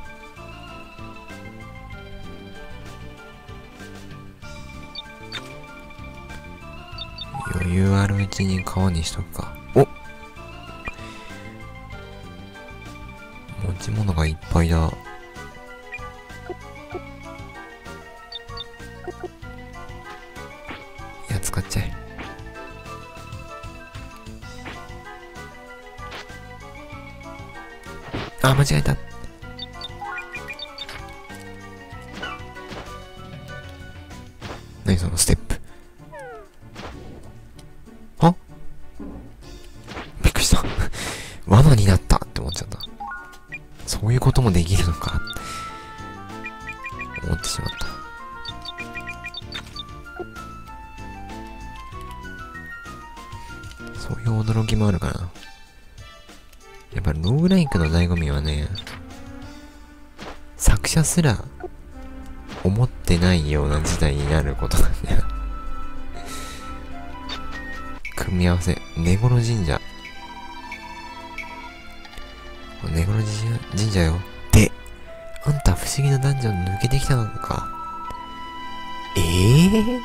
余裕あるうちに川にしとくか。お、持ち物がいっぱいだ。いや、使っちゃえ。あ、間違えた。何そのステップ。あ、びっくりした。罠になったって思っちゃった。そういうこともできるのか思ってしまった。そういう驚きもあるかな。やっぱローグライクの醍醐味はね、作者すら思ってないような事態になることなんだよ。組み合わせ、根頃神社。根頃神社よ。で、あんた不思議なダンジョン抜けてきたのか。ええー、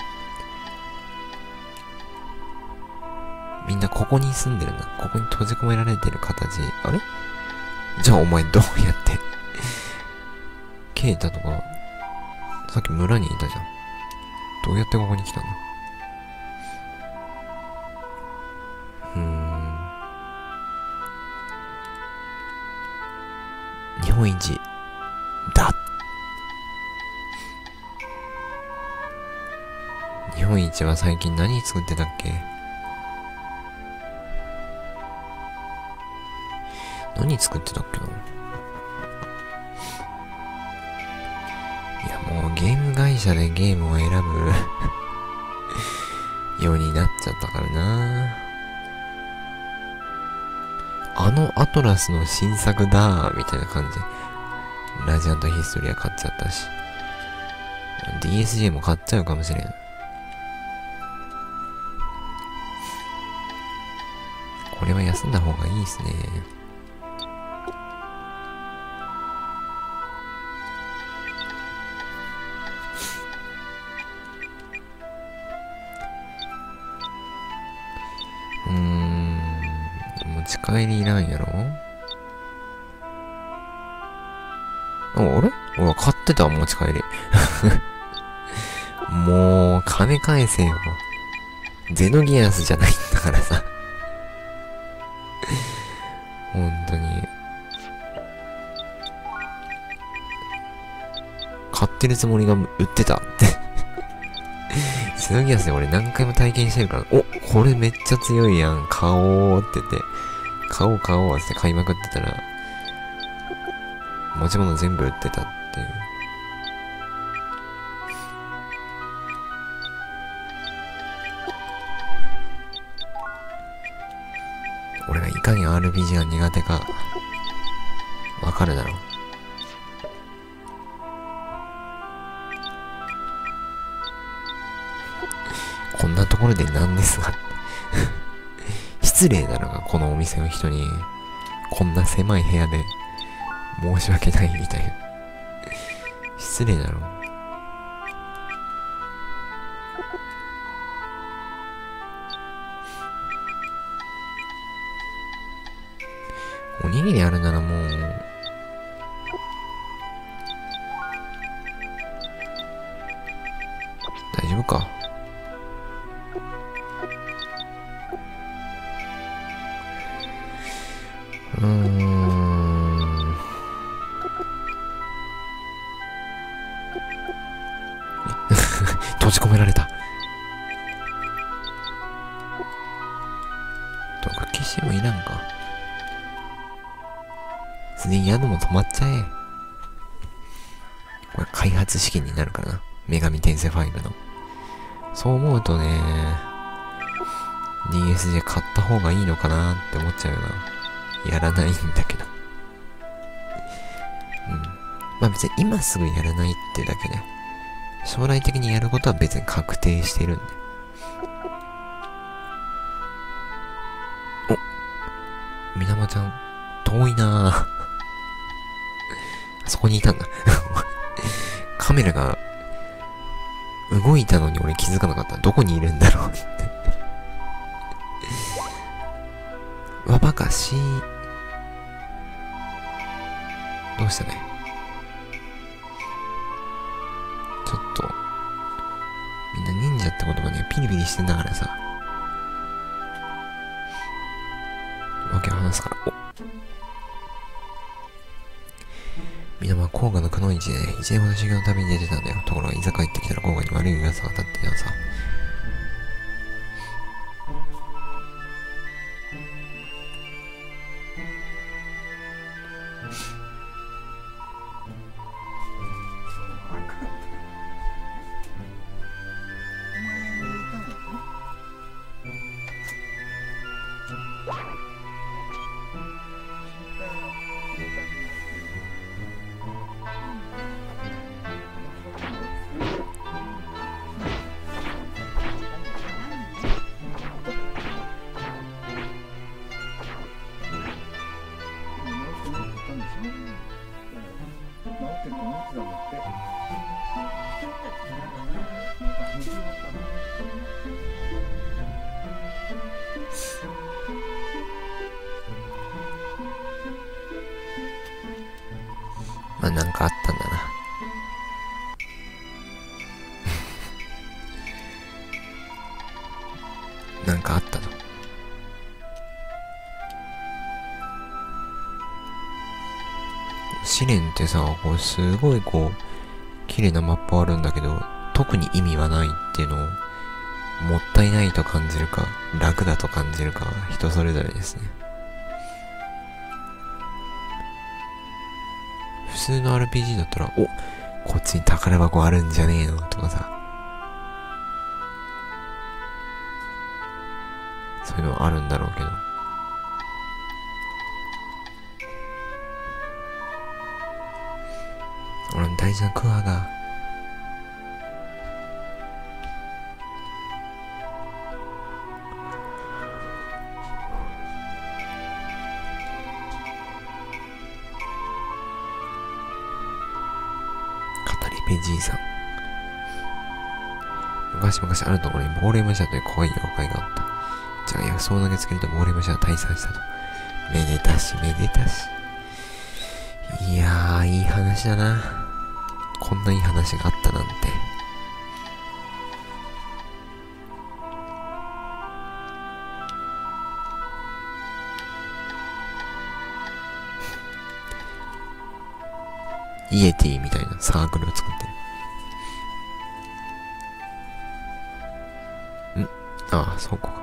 みんなここに住んでるな。ここに閉じ込められてる形。あれ？じゃあお前どうやって。ケイタとか、さっき村にいたじゃん。どうやってここに来たの？うーん。日本一だ。 日本一は最近何作ってたっけ？何作ってたっけな。いやもうゲーム会社でゲームを選ぶようになっちゃったからな。あのアトラスの新作だーみたいな感じでラジアントヒストリア買っちゃったし、 ディーエスジェー も買っちゃうかもしれん。これは休んだ方がいいですね。うーん、持ち帰りいらんやろ。あ、あれ俺買ってた持ち帰り。もう、金返せよ。ゼノギアスじゃないんだからさ。本当に。買ってるつもりが売ってたって。ゼノギアスで俺何回も体験してるから、お、これめっちゃ強いやん。買おうって言って、買おう買おうって買いまくってたら、持ち物全部売ってたっていう。俺がいかに アールピージー が苦手かわかるだろう。こんなところでなんですが失礼だろが、このお店の人にこんな狭い部屋で申し訳ないみたいな。失礼だろ。おにぎりあるならもう大丈夫か。うーん閉じ込められた。とか消してもいらんか。すでに宿も止まっちゃえ。これ開発資金になるからな。女神転生ファイルの。そう思うとね、ディーエスジェー 買った方がいいのかなって思っちゃうよな。やらないんだけど。うん。まあ別に今すぐやらないってだけで、将来的にやることは別に確定してるんで。お、みなもちゃん、遠いなぁ。あそこにいたんだ。カメラが動いたのに俺気づかなかった。どこにいるんだろうって。うわ、バカしー。どうしたね。ちょっと、みんな忍者って言葉ね、ピリピリしてんだからさ。わけを話すから。お、みんなまあ甲賀のくのいちで一年ほど修行の旅に出てたんだよ。ところがいざ帰ってきたら甲賀に悪い噂が立ってたさ。まあなんかあったんだな。なんかあったの。試練ってさ、こうすごいこう綺麗なマップあるんだけど、特に意味はないっていうのをもったいないと感じるか、楽だと感じるかは人それぞれですね。普通の アールピージー だったら、お、こっちに宝箱あるんじゃねえのとかさ、そういうのあるんだろうけど、俺の大事なクワが語り部じいさん。昔々あるところに亡霊武者という怖い妖怪があった。じゃあ薬草を投げつけると亡霊武者は退散したと。めでたしめでたし。いやー、いい話だな。こんないい話があったなんて。イエティみたいなサークルを作ってる。んああ、倉庫か。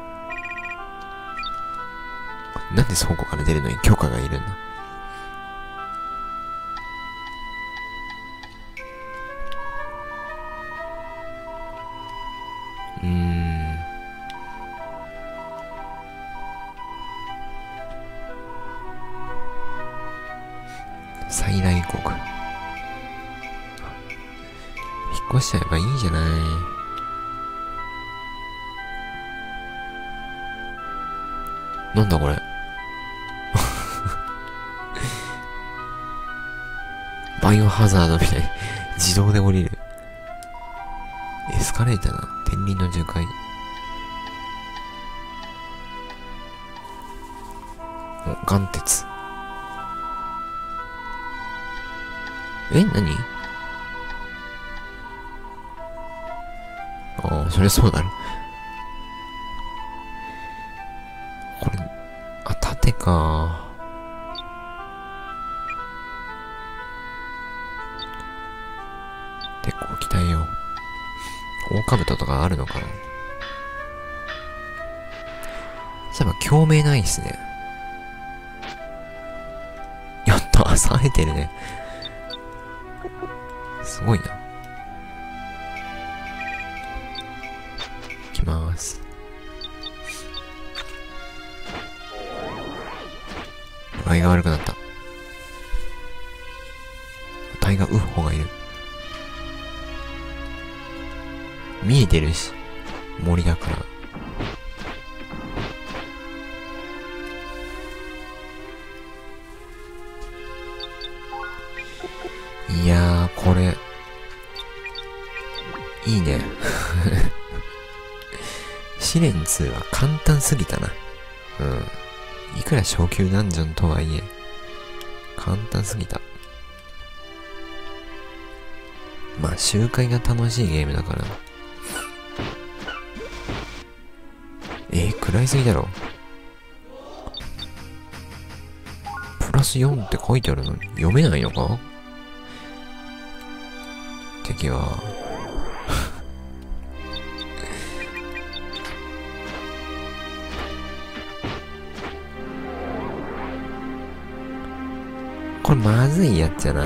なんで倉庫から出るのに許可がいるんだ。うーん。再来国。引っ越しちゃえばいいじゃない。なんだこれ。バイオハザードみたいに自動で降りる。エスカレーターな。天輪の樹海。お、岩鉄。え、何？ああ、そりゃそうだろ。これ、あ、縦か。結構鍛えよう。大兜とかあるのかな。そういえば共鳴ないっすね。やった、冴えてるね。すごいな。いきまーす。具合が悪くなった。タイガウッホがいる。見えてるし、森だから。いやー、これ、いいね。試練ツーは簡単すぎたな。うん。いくら初級ダンジョンとはいえ、簡単すぎた。まあ、周回が楽しいゲームだから。えー、食らいすぎだろ。プラスよんって書いてあるのに読めないのか？敵は。これまずいやつやな。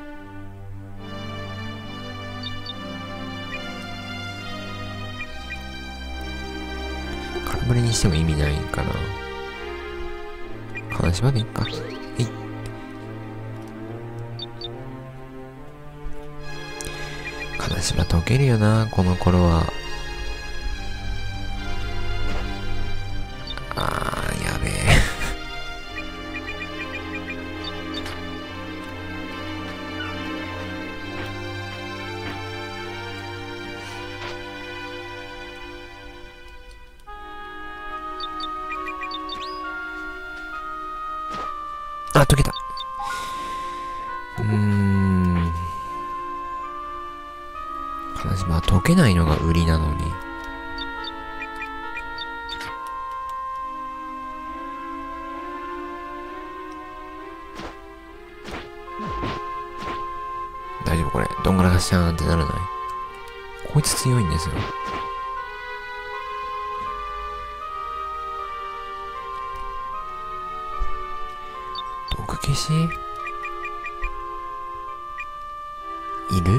空振りにしても意味ないかな。金島でいっか。えい。金島溶けるよな、この頃は。あー、やべえ。あ、溶けた。うーん。金島は溶けないのが売りなのに。大丈夫これ。どんがらがしゃーんってならない？こいつ強いんですよ。 消しいる？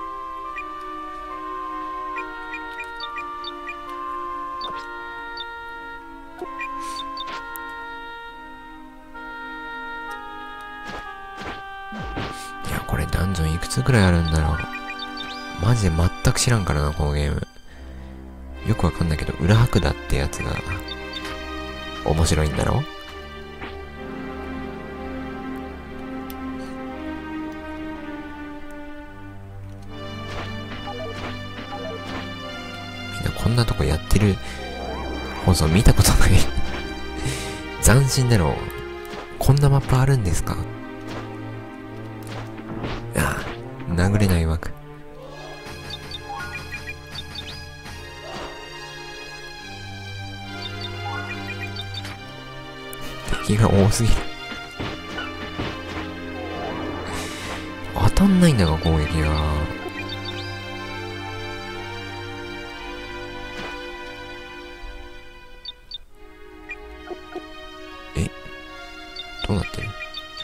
いや、これダンジョンいくつくらいあるんだろう。マジで全く知らんからな、このゲーム。よくわかんないけど、裏白だってやつが、面白いんだろ？みんなこんなとこやってる放送見たことない。斬新だろう。こんなマップあるんですか？ああ、殴れない枠。敵が多すぎる。当たんないんだが、攻撃が。え？どうなってる？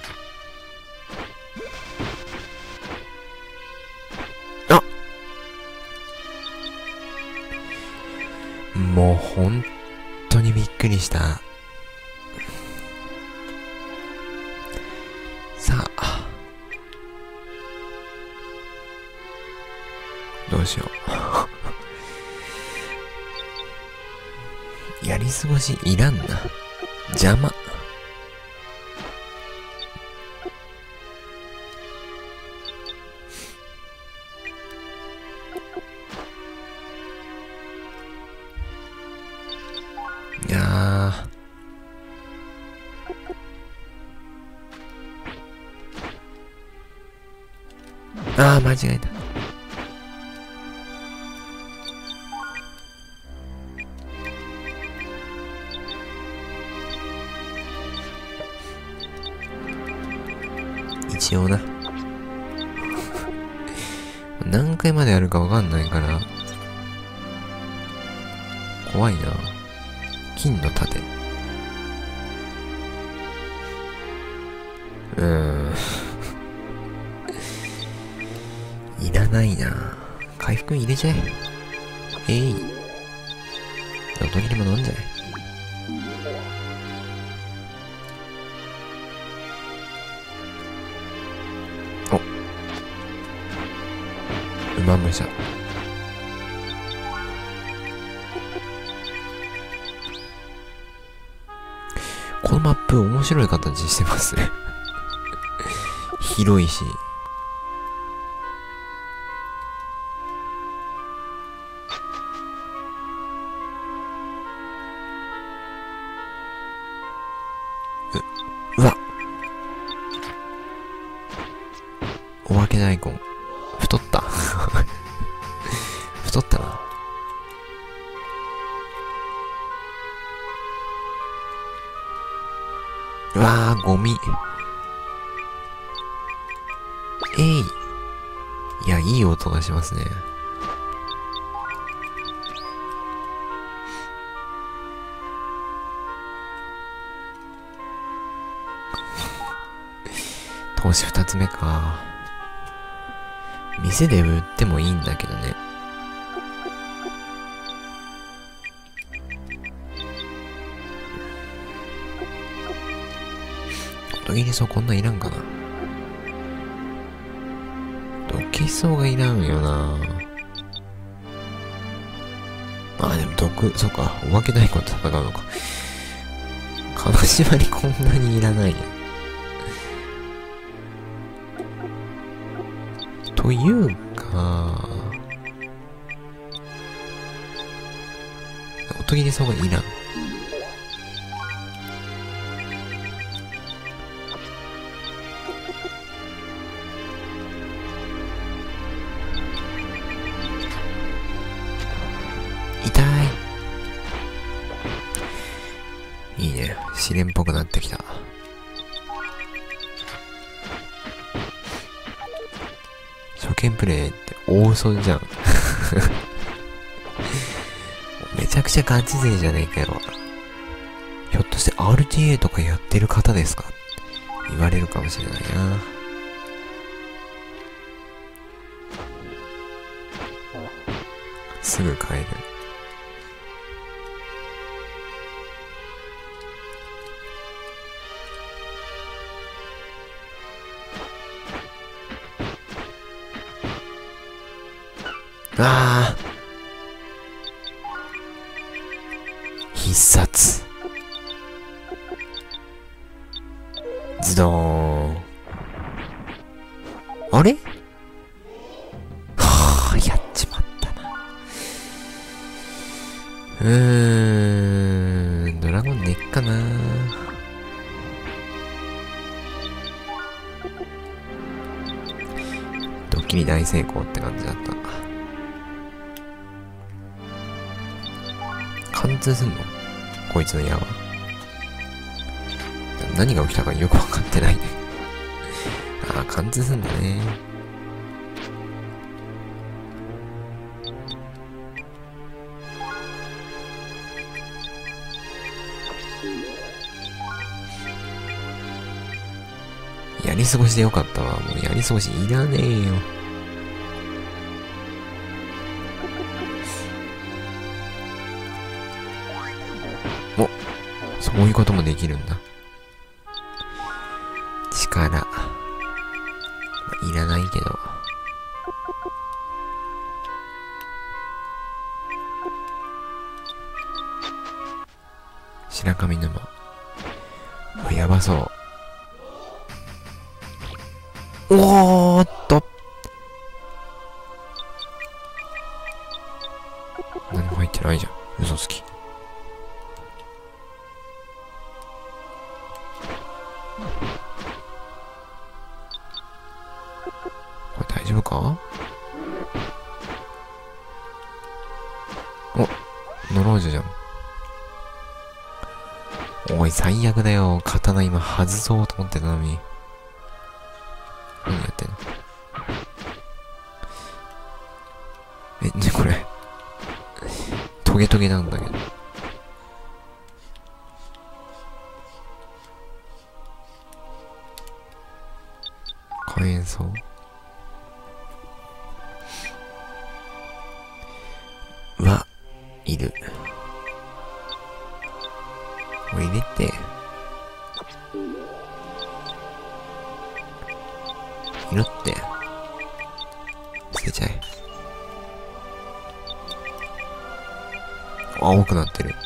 あ！もう本当にびっくりした。さあ、どうしよう。やり過ごしいらんな。邪魔。いやー。ああ、間違えた。一応な。何回までやるかわかんないから。怖いな。金の盾。うーん。いらないな。回復入れちゃえ。えい。音切りも飲んじゃえ。お。馬武者。このマップ面白い形してますね。広いし。う、うわ。お化け大根。太った。太ったな。うわー、ゴミ。えい。いや、いい音がしますね。投資二つ目か。店で売ってもいいんだけどね。音切りそうこんなんいらんかな。どけそうがいらんよな。あ、でも毒、そっか、お化け大根と戦うのか。金縛りこんなにいらないや。というか、音切りそうがいらん。痛い。いいね。試練っぽくなってきた。初見プレイって大嘘じゃん。めちゃくちゃガチ勢じゃねえかよ。ひょっとして アールティーエー とかやってる方ですか？ 言われるかもしれないな。すぐ帰る。ああ、必殺ズドーン。あれはあ、やっちまったな。うーん、ドラゴンネッかな。ドッキリ大成功って感じだった。貫通すんのこいつの矢は。何が起きたかよくわかってないね。ああ、貫通すんだね。やり過ごしでよかったわ。もうやり過ごしいらねえよ。お、そういうこともできるんだ。力、まあ、いらないけど。白神沼。お、やばそう。おーっと。何も入ってないじゃん。嘘つき。これ大丈夫か？お、ノロージュじゃん。おい、最悪だよ。刀今外そうと思ってたのに。何やってんの？え、ね、これ。トゲトゲなんだけど。火炎草は、いる。これ入れて、拾って、捨てちゃえ。青くなってる。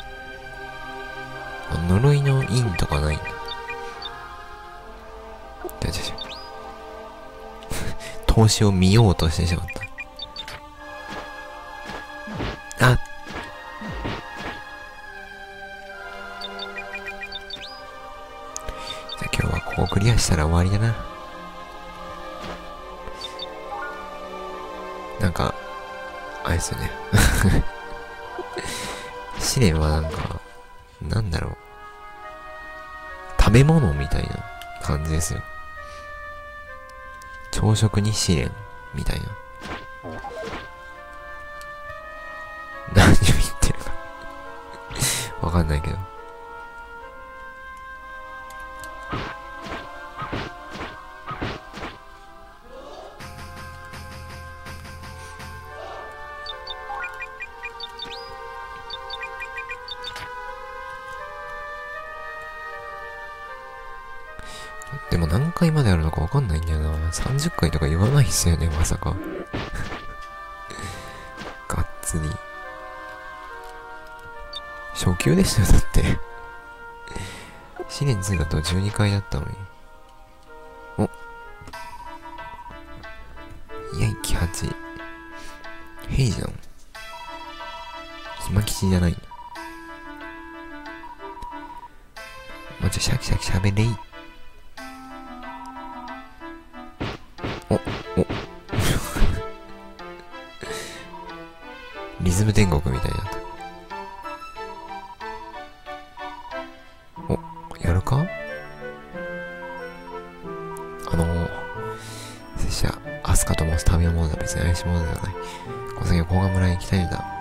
呪いの印とかないんだ。じゃじゃじゃ。投資を見ようとしてしまった。あ、じゃあ今日はここクリアしたら終わりだな。なんか、あれですよね。試練はなんか、なんだろう。食べ物みたいな感じですよ。朝食に試練みたいな。何を言ってるかわかんないけど。でも何回まであるのかわかんないんだよな。さんじゅっかいとか言わないっすよね、まさか。がっつり。初級でしたよ、だって。試練にだとじゅうにかいだったのに。お。いや、きはち。ヘイじゃん。暇吉じゃないの。もうちょ、シャキシャキ喋れい。お、お。リズム天国みたいになった。お、やるか？あのー、拙者、アスカと申す旅の者は別に怪しいものではない。この先は甲賀村に行きたいのだ。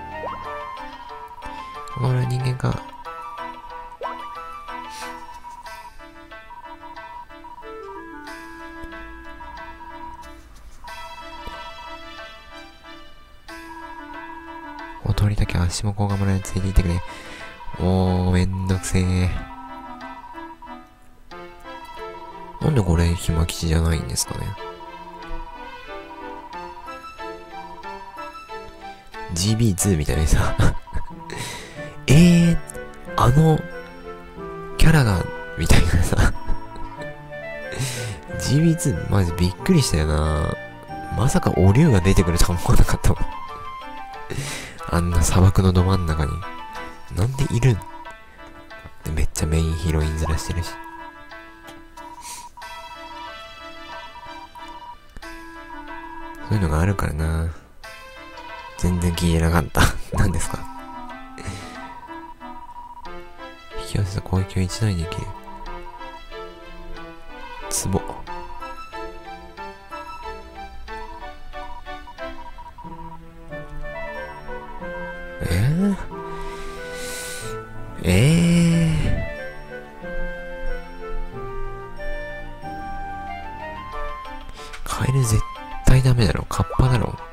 甲賀村は人間か。 おとりだけ足も甲賀村についていてくれ。おー、めんどくせえ。なんでこれ、暇吉じゃないんですかね。ジービーツー みたいにさ。えー、あの、キャラが、みたいなさ。ジービーツー マジびっくりしたよな。まさかお竜が出てくるとは思わなかったもん。あんな砂漠のど真ん中に。なんでいるんでめっちゃメインヒロイン面してるし。そういうのがあるからな。全然聞いてなかった。何ですか？引き寄せた攻撃を一度にできる。ツボ。えー、えー、カエル絶対ダメだろ。カッパだろ。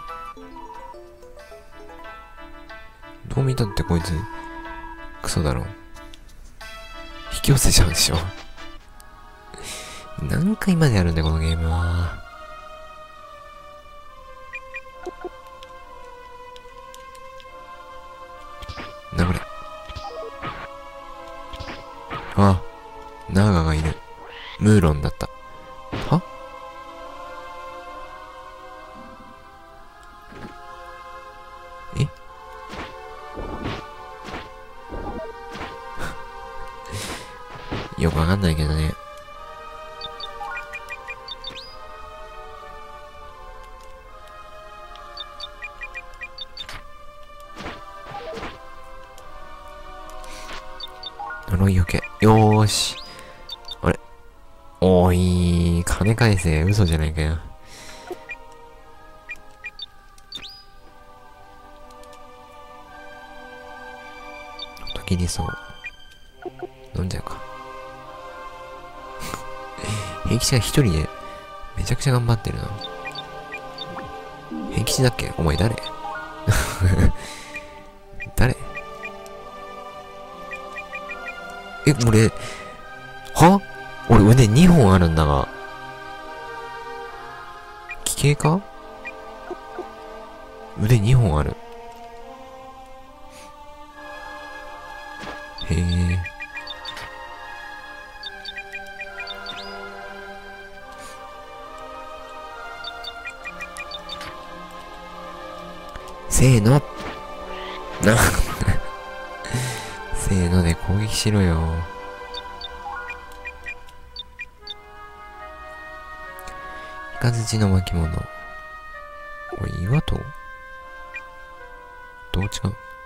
どう見たってこいつクソだろ。引き寄せちゃうでしょ。何回までやるんだよこのゲームは。なこれ。あ、ナーガがいる。ムーロンだった。は？え？よくわかんないけどね。呪いよけ。よーし。あれ？おーい、金返せ。嘘じゃないかよ。音切りそう。飲んじゃうか。平吉が一人でめちゃくちゃ頑張ってるな。平吉だっけ？お前誰？誰？え、俺、は？俺腕にほんあるんだが。奇形か？腕にほんある。へえ。せーの。な。せーので攻撃しろよ。イカズチの巻物。これ岩とどう違う？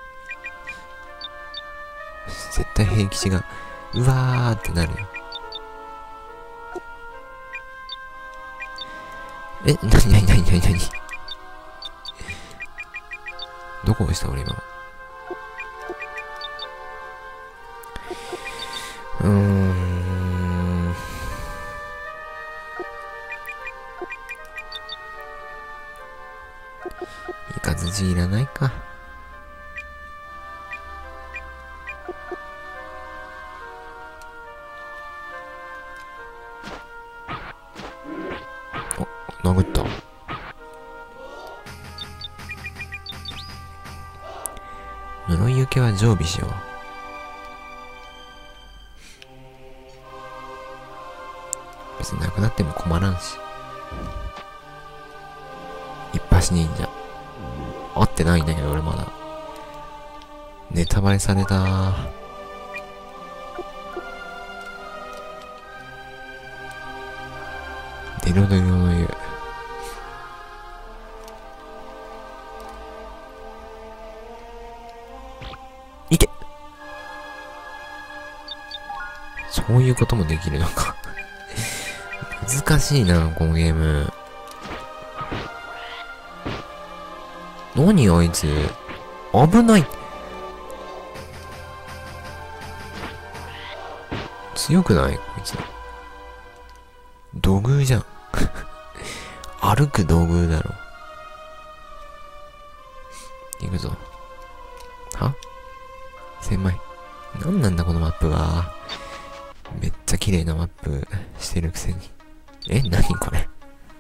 絶対平吉がうわーってなるよ。え、なになになになになにどこ押した俺今。うーん。イカズチいらないか。お、殴った。呪い受けは常備しよう。別になくなっても困らんし。一発忍者。合ってないんだけど俺まだ。ネタバレされたー。デロデロの湯。いけ！そういうこともできるのか。難しいな、このゲーム。何あいつ。危ない。強くないこいつ。土偶じゃん。歩く土偶だろ。行くぞ。 は狭い。なんなんだこのマップは。めっちゃ綺麗なマップしてるくせに。え、なにこれ。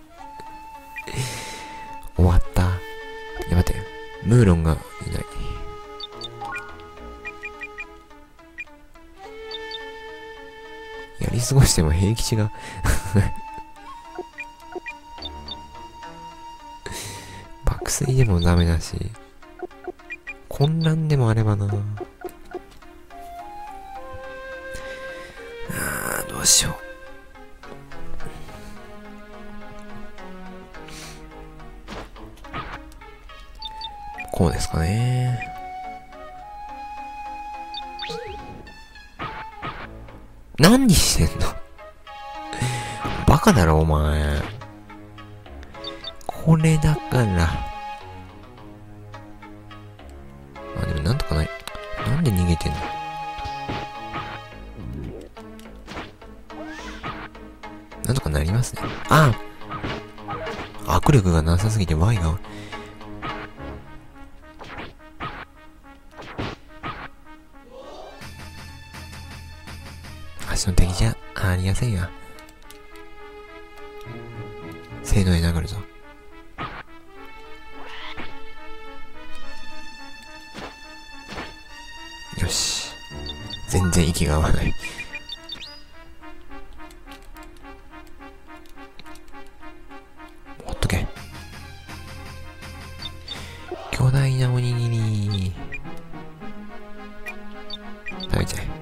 終わった。いや待って、ムーロンがいない。やり過ごしても平吉が爆睡でもダメだし、混乱でもあればな。あー、どうしよう。こうですかね。何してんのバカだろお前。これだから。あ、でもなんとかない。なんで逃げてんの。なんとかなりますね。ああ、握力がなさすぎて Y が足の敵じゃありませんよ。精度で流るぞ。よし。全然息が合わない。ほっとけ。巨大なおにぎり。食べちゃえ。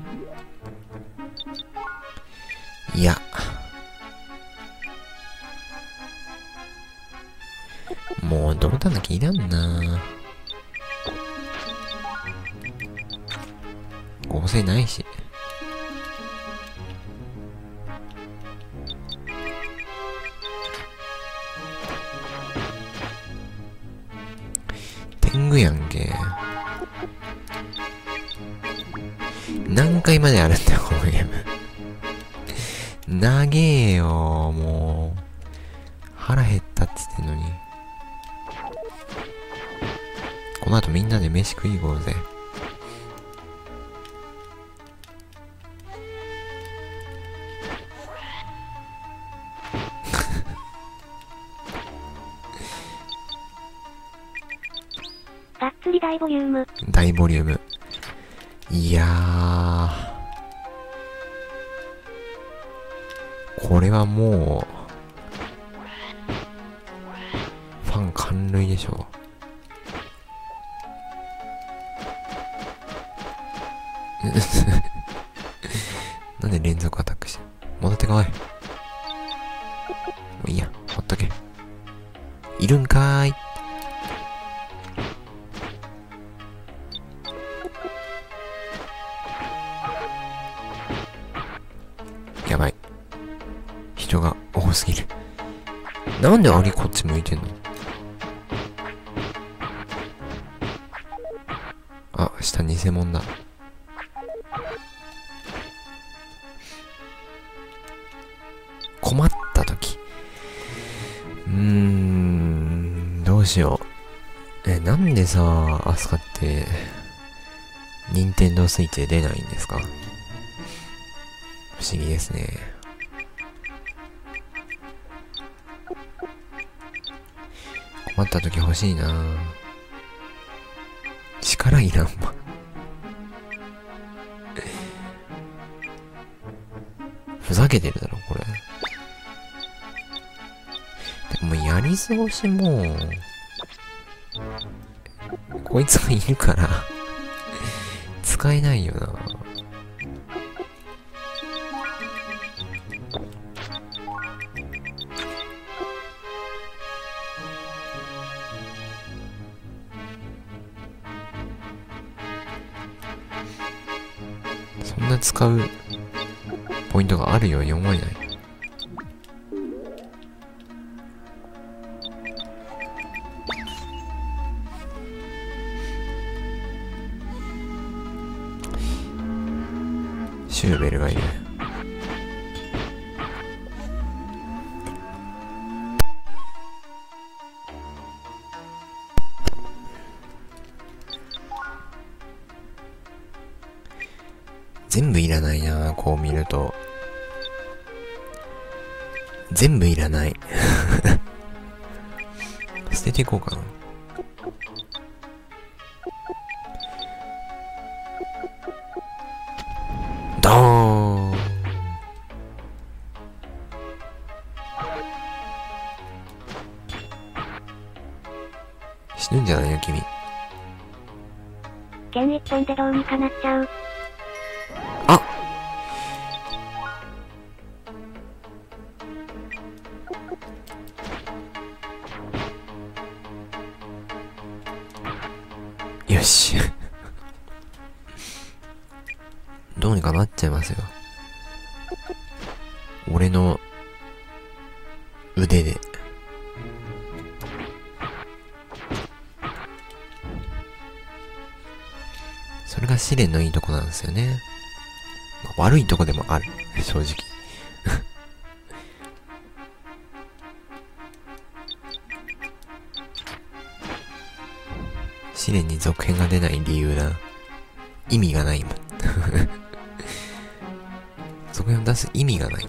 いや。もう、泥だらけいらんな。合成ないし。天狗やんけ。何回まであるんだよ、このゲーム。長えよ、もう。腹減ったって言ってんのに。この後みんなで飯食い行こうぜ。 がっつり大ボリューム。 大ボリューム。いやー。これはもう、ファン感涙でしょう。なんで連続アタックして。戻ってこい。もういいや、ほっとけ。いるんかーい。やばい。人が多すぎる。なんでアリこっち向いてんの。あ、下偽物だ。困った時。うーん、どうしよう。え、なんでさ、アスカって、任天堂スイッチで出ないんですか。不思議ですね。困った時欲しいな。力いらんわ。ふざけてるだろ、これ。でも、やり過ごしも、こいつがいるから、使えないよな。そんな使うポイントがあるように思えない。シューベルがいる。 全部いらないな、こう見ると。全部いらない。捨てていこうかな。ドーン。死ぬんじゃないよ、君。 剣一本でどうにかなっちゃう。 あ、よし。どうにかなっちゃいますよ。俺の腕で。それが試練のいいとこなんですよね。まあ、悪いとこでもある、正直。試練に続編が出ない理由だ。意味がないもん。続編を出す意味がない。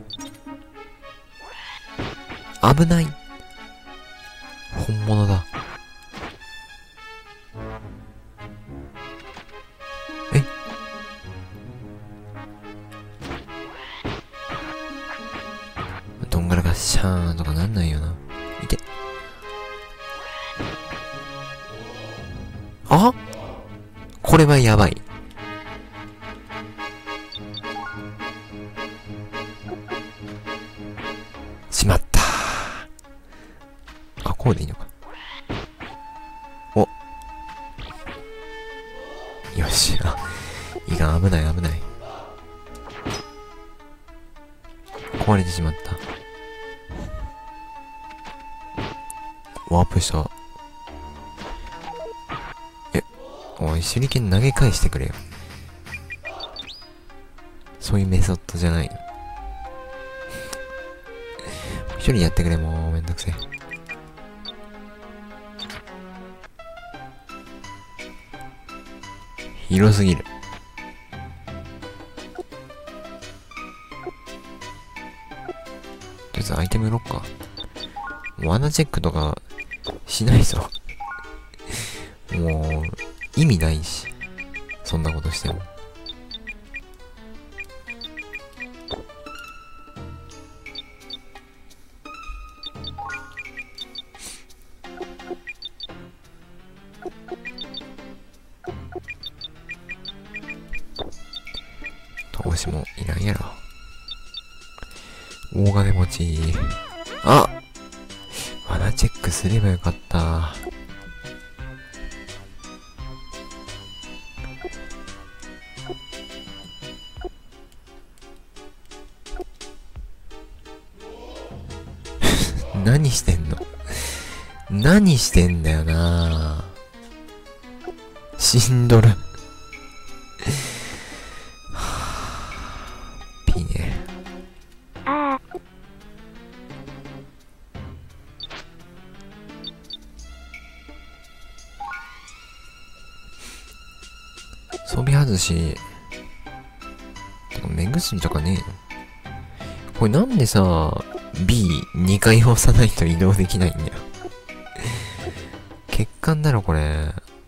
危ない。本物だ。え、どんがらがっしゃーんとかなんないよな。いて。あ、これはやばい。しまった。あ、こうでいいのか。お。よし。あ、いいか、危ない危ない。壊れてしまった。ワープした。え、おい、手裏剣投げ返してくれよ。そういうメソッドじゃないの。一人やってくれ、もうめんどくせえ。広すぎる。とりあえずアイテム売ろっか。罠チェックとかしないぞ。もう意味ないし、そんなことしても。投資もいらんやろ。大金持ち。あ、罠チェックすればよかった。何してんの？何してんだよな。死んどる。ピーね。 ああ。 装備外し。てか目薬とかねえの？これなんでさ、ビーに 回押さないと移動できないんだよ。欠陥だろこれ。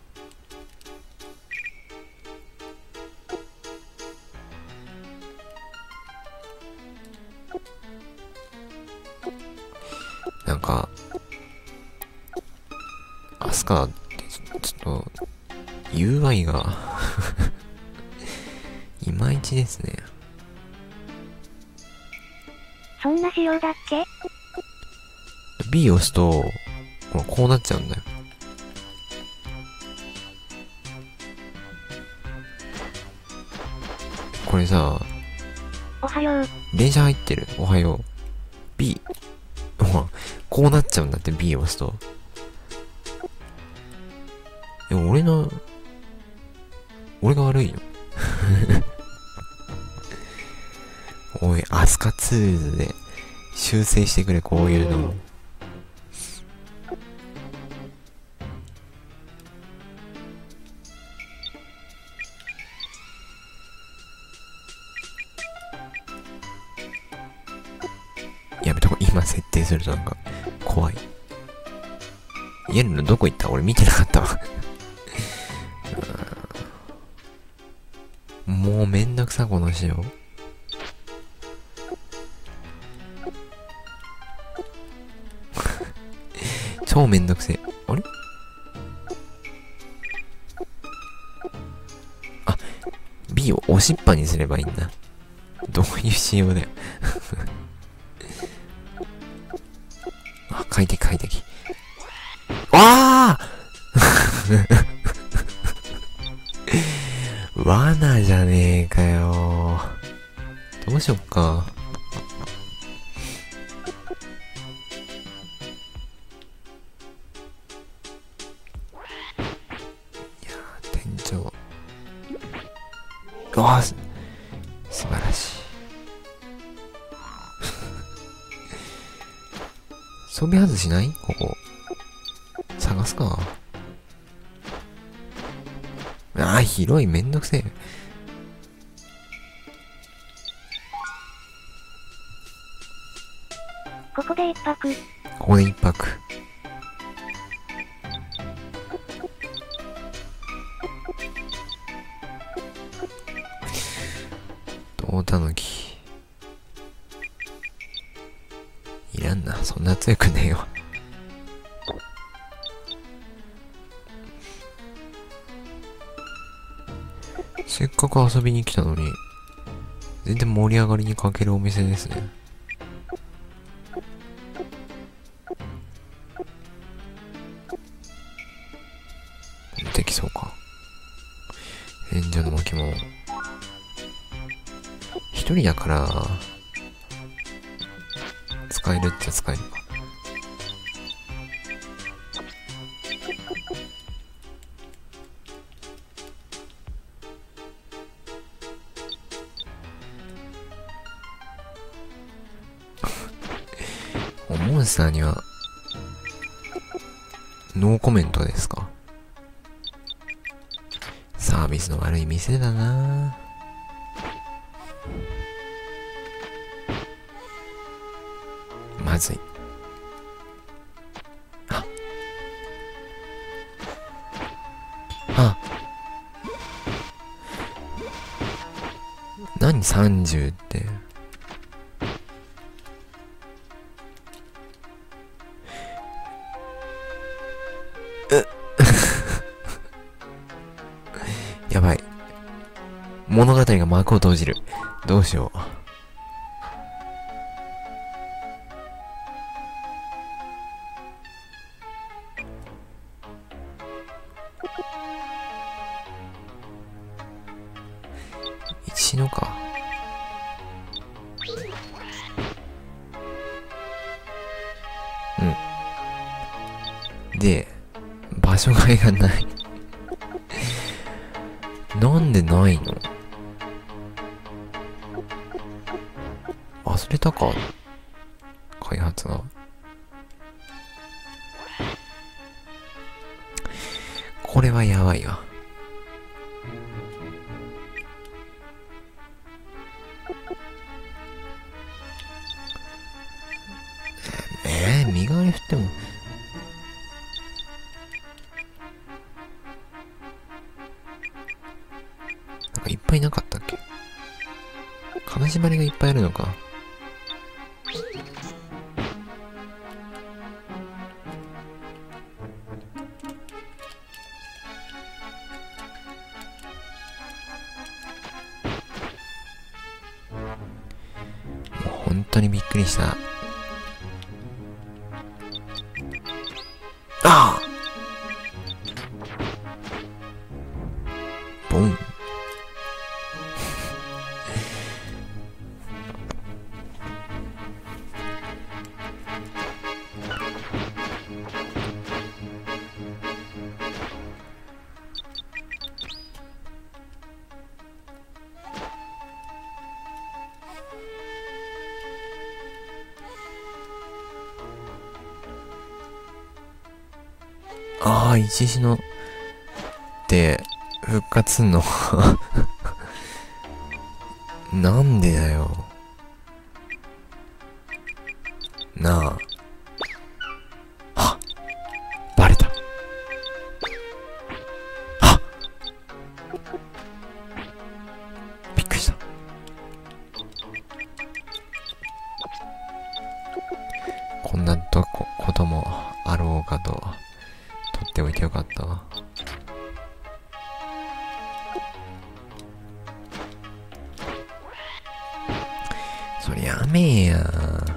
なんか、アスカってちょっと ユーアイ がいまいちですね。 そんな仕様だっけ？ B を押すと、こうなっちゃうんだよ。これさ、 おはよう。 電車入ってる。おはよう。B。こうなっちゃうんだって B を押すと。でも俺の、俺が悪いよ。おい、アスカツールズで修正してくれ、こういうの。 するとなんか、怖い。イエルのどこ行った？俺見てなかったわ。もうめんどくさ、この仕様。超めんどくせえ。あれ？あ、B を押しっぱにすればいいんだ。どういう仕様だよ。あ、快適快適。わあ罠じゃねえかよ。どうしよっか。いやー、天井。うわあ、す、素晴らしい。装備外しない？ここ。探すか。ああ、広い、めんどくせえ。 ここで一泊。 ここで一泊。大たぬき。いらんな、そんな強くねえよ。せっかく遊びに来たのに、全然盛り上がりに欠けるお店ですね。できそうか。炎上の巻も。一人だから、使えるっちゃ使えるか。モンスターにはノーコメントですか？サービスの悪い店だな。まずい。ああ、何さんじゅうって。やばい。物語が幕を閉じる。どうしよう。一のか。うん。で、場所替えがない。なんでないの？忘れたか？開発が。これはやばいわ。えー、身代わり振っても。なんかいっぱいなかったっけ？金縛りがいっぱいあるのか。もう本当にびっくりした。ああ！ボン。ああ、一時のって復活すんのなんでだよ。なあ。 っておいてよかったわ。それやめえや。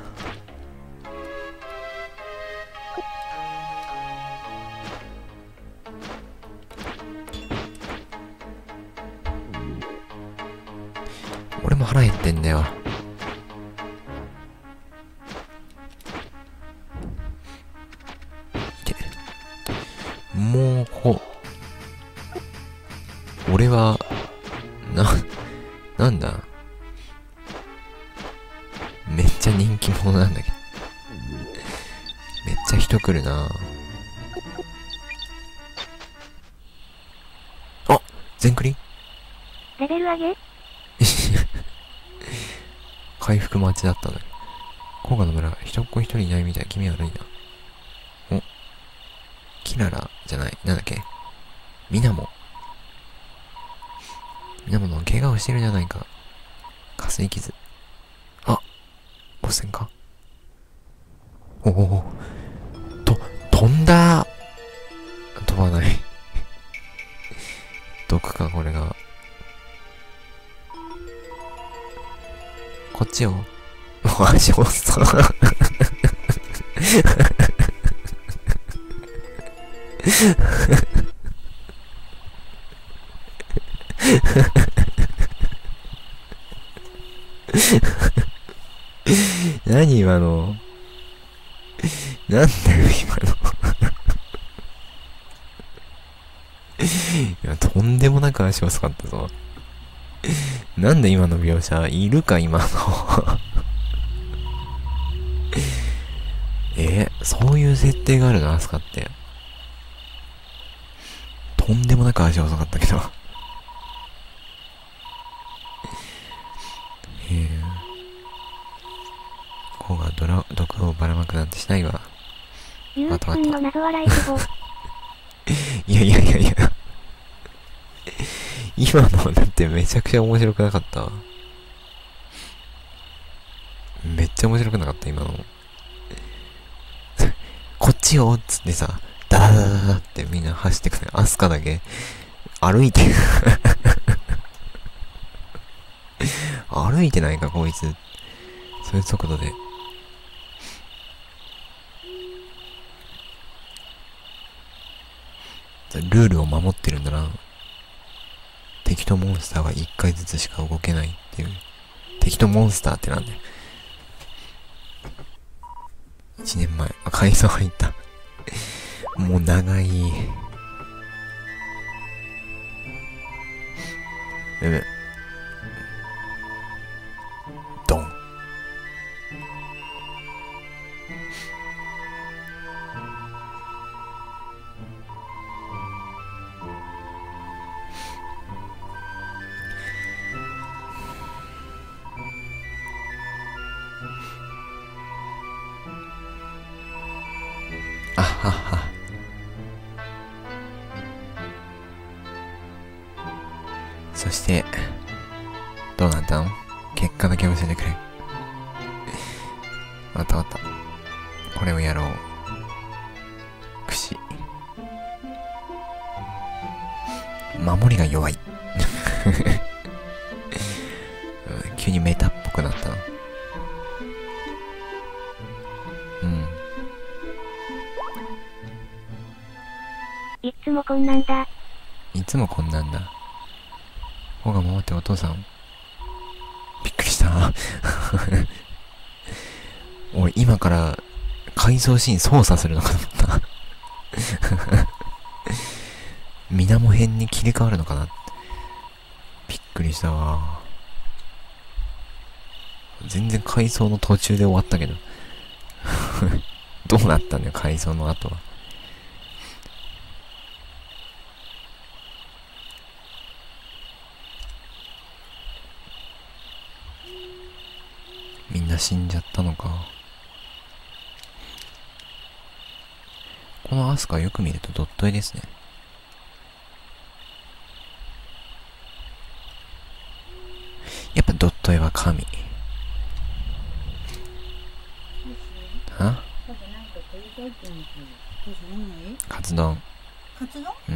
俺も腹減ってんだよ。もう、ここ。俺は、な、なんだ。めっちゃ人気者なんだけど。めっちゃ人来るな。あ、全クリレベル上げ回復待ちだったのに。甲賀の村、人っ子一人いないみたい。気味悪いな。お、キララじゃない。なんだっけ、ミナモ。ミナモの怪我をしてるじゃないか。下水傷。あ、ボス戦か。おお、と、飛んだ。飛ばない。毒か、これが。こっちよ。足遅そう。何今の。なんだよ今の。いや、とんでもなく足遅かったぞ。なんで今の描写いるか今の。えー、そういう設定があるのアスカって。とんでもなく足遅かったけど。へえ。こうがドラ毒をばらまくなんてしないわ。 ゆうきくんの謎笑い希望。 いやいやいやいや。今のだってめちゃくちゃ面白くなかった。めっちゃ面白くなかった今の。こっちよっつってさ、ダダダダダってみんな走ってくる。アスカだけ歩いてる。歩いてないかこいつ。そういう速度で。ルールを守ってるんだな。敵とモンスターは一回ずつしか動けないっていう。敵とモンスターってなんだよ。一年前。あ、階層入った。もう長い。うむ。ドン。あはは。そして、どうなったの？結果だけ教えてくれ。わかったわかった。これをやろう。くし。守りが弱い。急にメタっぽくなったな。うん。 いつもこんなんだ。 いつもこんなんだ。ほうが守ってお父さん。びっくりした。俺今から改造シーン操作するのかと思った。水面編に切り替わるのかな。びっくりしたわ。全然改装の途中で終わったけど。どうなったんだよ改装の後は。みんな死んじゃったのか。このアスカよく見るとドット絵ですね。やっぱドット絵は神。は？カツ丼。 活動？ うん。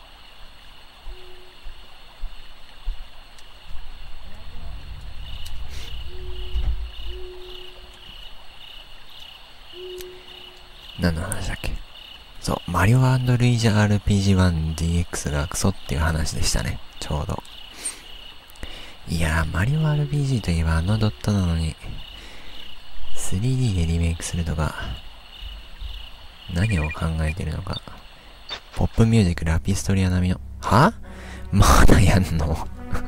何の話だっけ？そう、マリオ&ルイージ アールピージーワンディーエックス がクソっていう話でしたね。ちょうど。いやー、マリオ アールピージー といえばあのドットなのに、スリーディー でリメイクするとか、何を考えてるのか。ポップミュージックラピストリア並みの、は？まだやんの？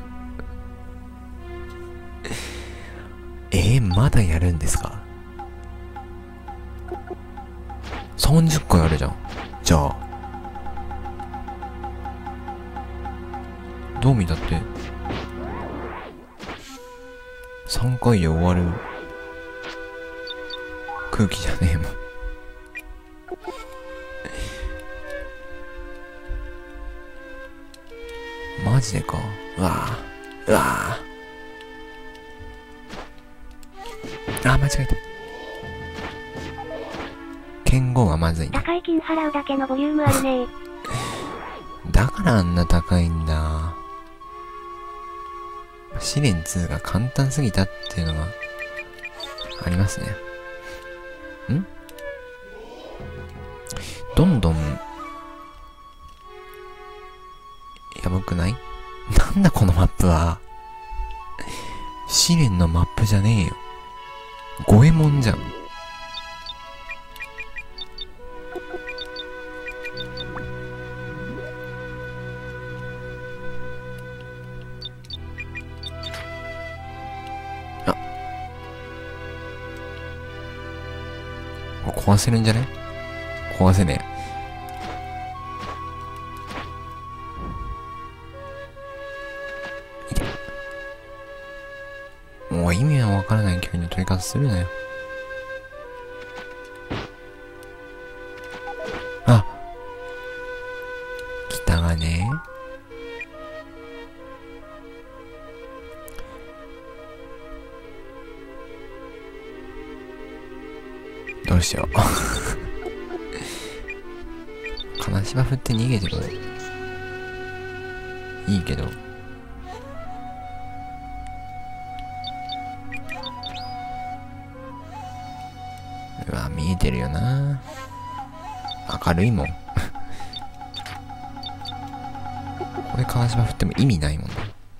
えー、まだやるんですか？さんじゅっかいあるじゃん。じゃあ。どう見たって、さんかいで終わる空気じゃねえもん。マジでか。うわぁ。うわぁ。あ、間違えた。剣豪はまずいな。 高い金払うだけのボリュームあるね。 だからあんな高いんだ。試練ツーが簡単すぎたっていうのがありますね。ん？どんどんやばくない？なんだこのマップは。試練のマップじゃねえよ。五右衛門じゃん。あ、壊せるんじゃね？壊せねえ。もう意味はわからない距離の取り方するなよ。あ、来たがね。どうしよう。金芝振って逃げてる。いいけど。うわ、見えてるよな。明るいもん。これ金芝振っても意味ないもんね。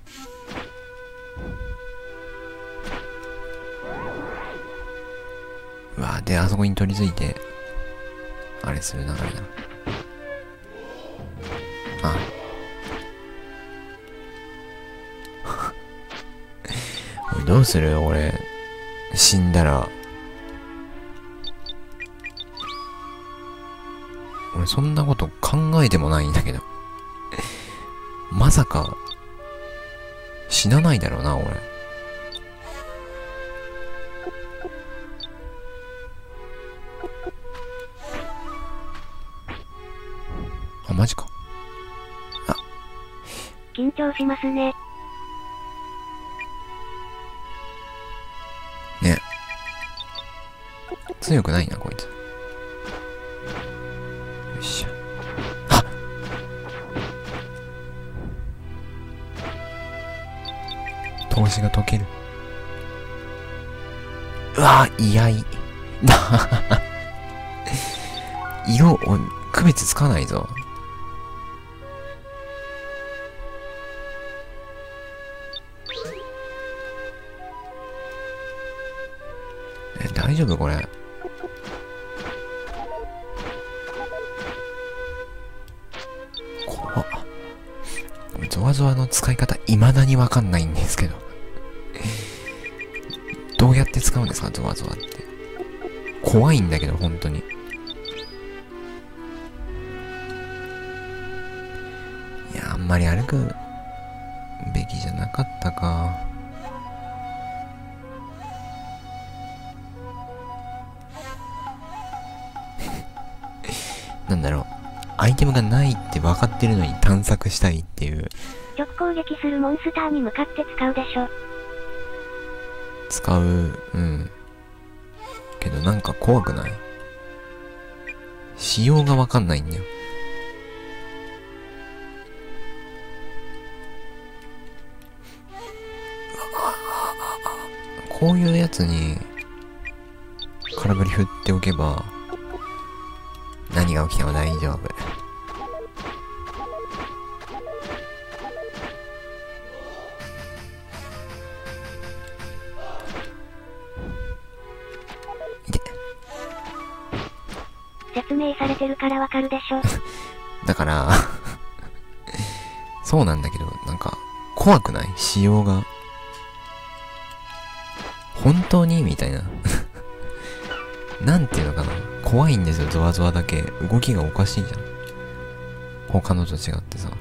うわ、で、あそこに取り付いて、あれする流れだ。あ。どうする？俺、死んだら。俺そんなこと考えてもないんだけど。まさか、死なないだろうな、俺。あ、マジか。あ。 緊張しますね。 ね。強くないな、こいつ。よいしょ。あっ！投資が解ける。うわぁ、居合。色を区別つかないぞ。え、大丈夫これ。怖っ。ゾワゾワの使い方未だにわかんないんですけど。どうやって使うんですかゾワゾワって。怖いんだけど本当に。いや、あんまり歩くべきじゃなかったか。なんだろう。アイテムがないって分かってるのに探索したいっていう。 直攻撃するモンスターに向かって使うでしょ。 使う、うん。けどなんか怖くない？仕様が分かんないんだよ。 こういうやつに空振り振っておけば何が起きても大丈夫。いて。 説明されてるからわかるでしょ。 だからそうなんだけど、なんか怖くない？仕様が本当にみたいななんていうのかな、怖いんですよ。ゾワゾワだけ動きがおかしいじゃん、他のと違ってさ。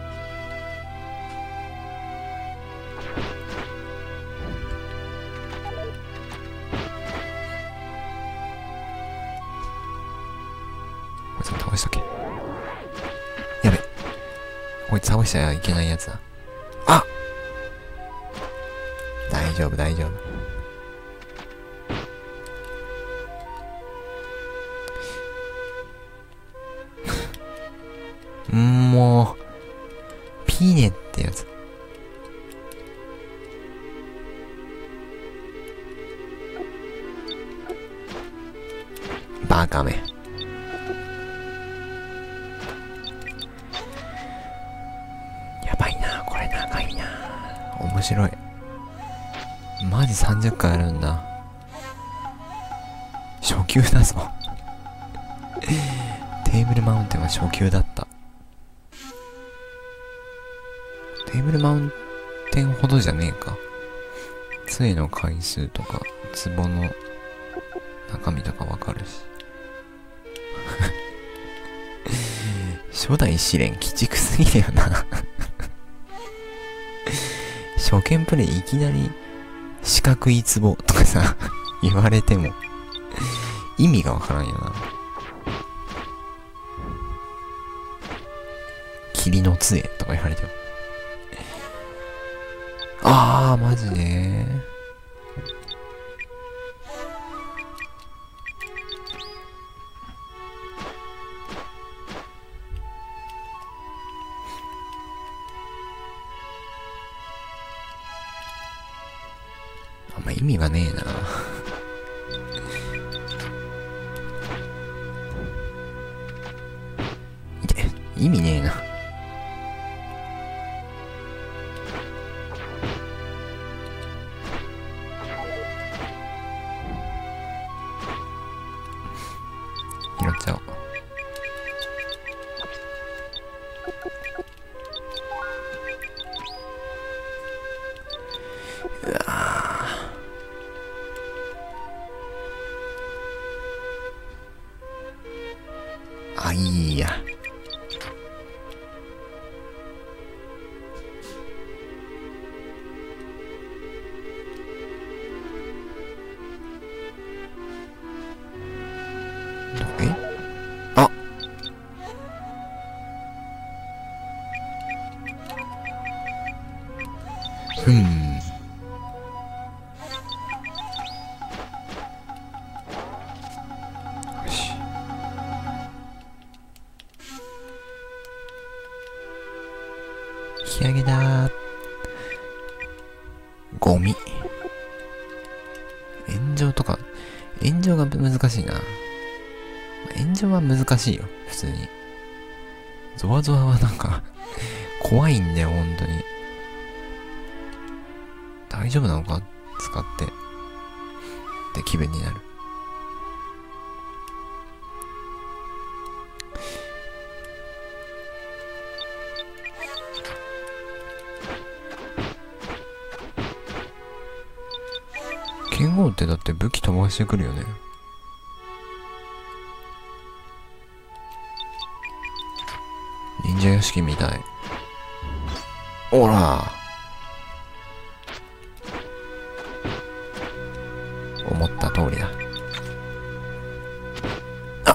こいつ倒しとけ。やべ、こいつ倒しちゃいけないやつだ。あ、大丈夫大丈夫。んもうピーネってやつ。バカめ。やばいな、これ長いな。面白い。マジさんじゅっかいあるんだ。初級だぞテーブルマウンテンは初級だった。テーブルマウンテンほどじゃねえか。杖の回数とか壺の中身とかわかるし初代試練鬼畜すぎるよな初見プレイいきなり四角い壺とかさ言われても意味がわからんよな。霧の杖とか言われても、あーマジであんま意味がねえな。いて、意味ねえな。拾っちゃおう。うわー、あ、いいや。え？あ、ふん。よし。引き上げだー。ゴミ。炎上とか、炎上が難しいな。炎上は難しいよ、普通に。ゾワゾワはなんか、怖いんだよ、ほんとに。大丈夫なのか使って。って気分になる。剣豪ってだって武器飛ばしてくるよね。忍者屋敷みたい。おら思った通りだ。あっ、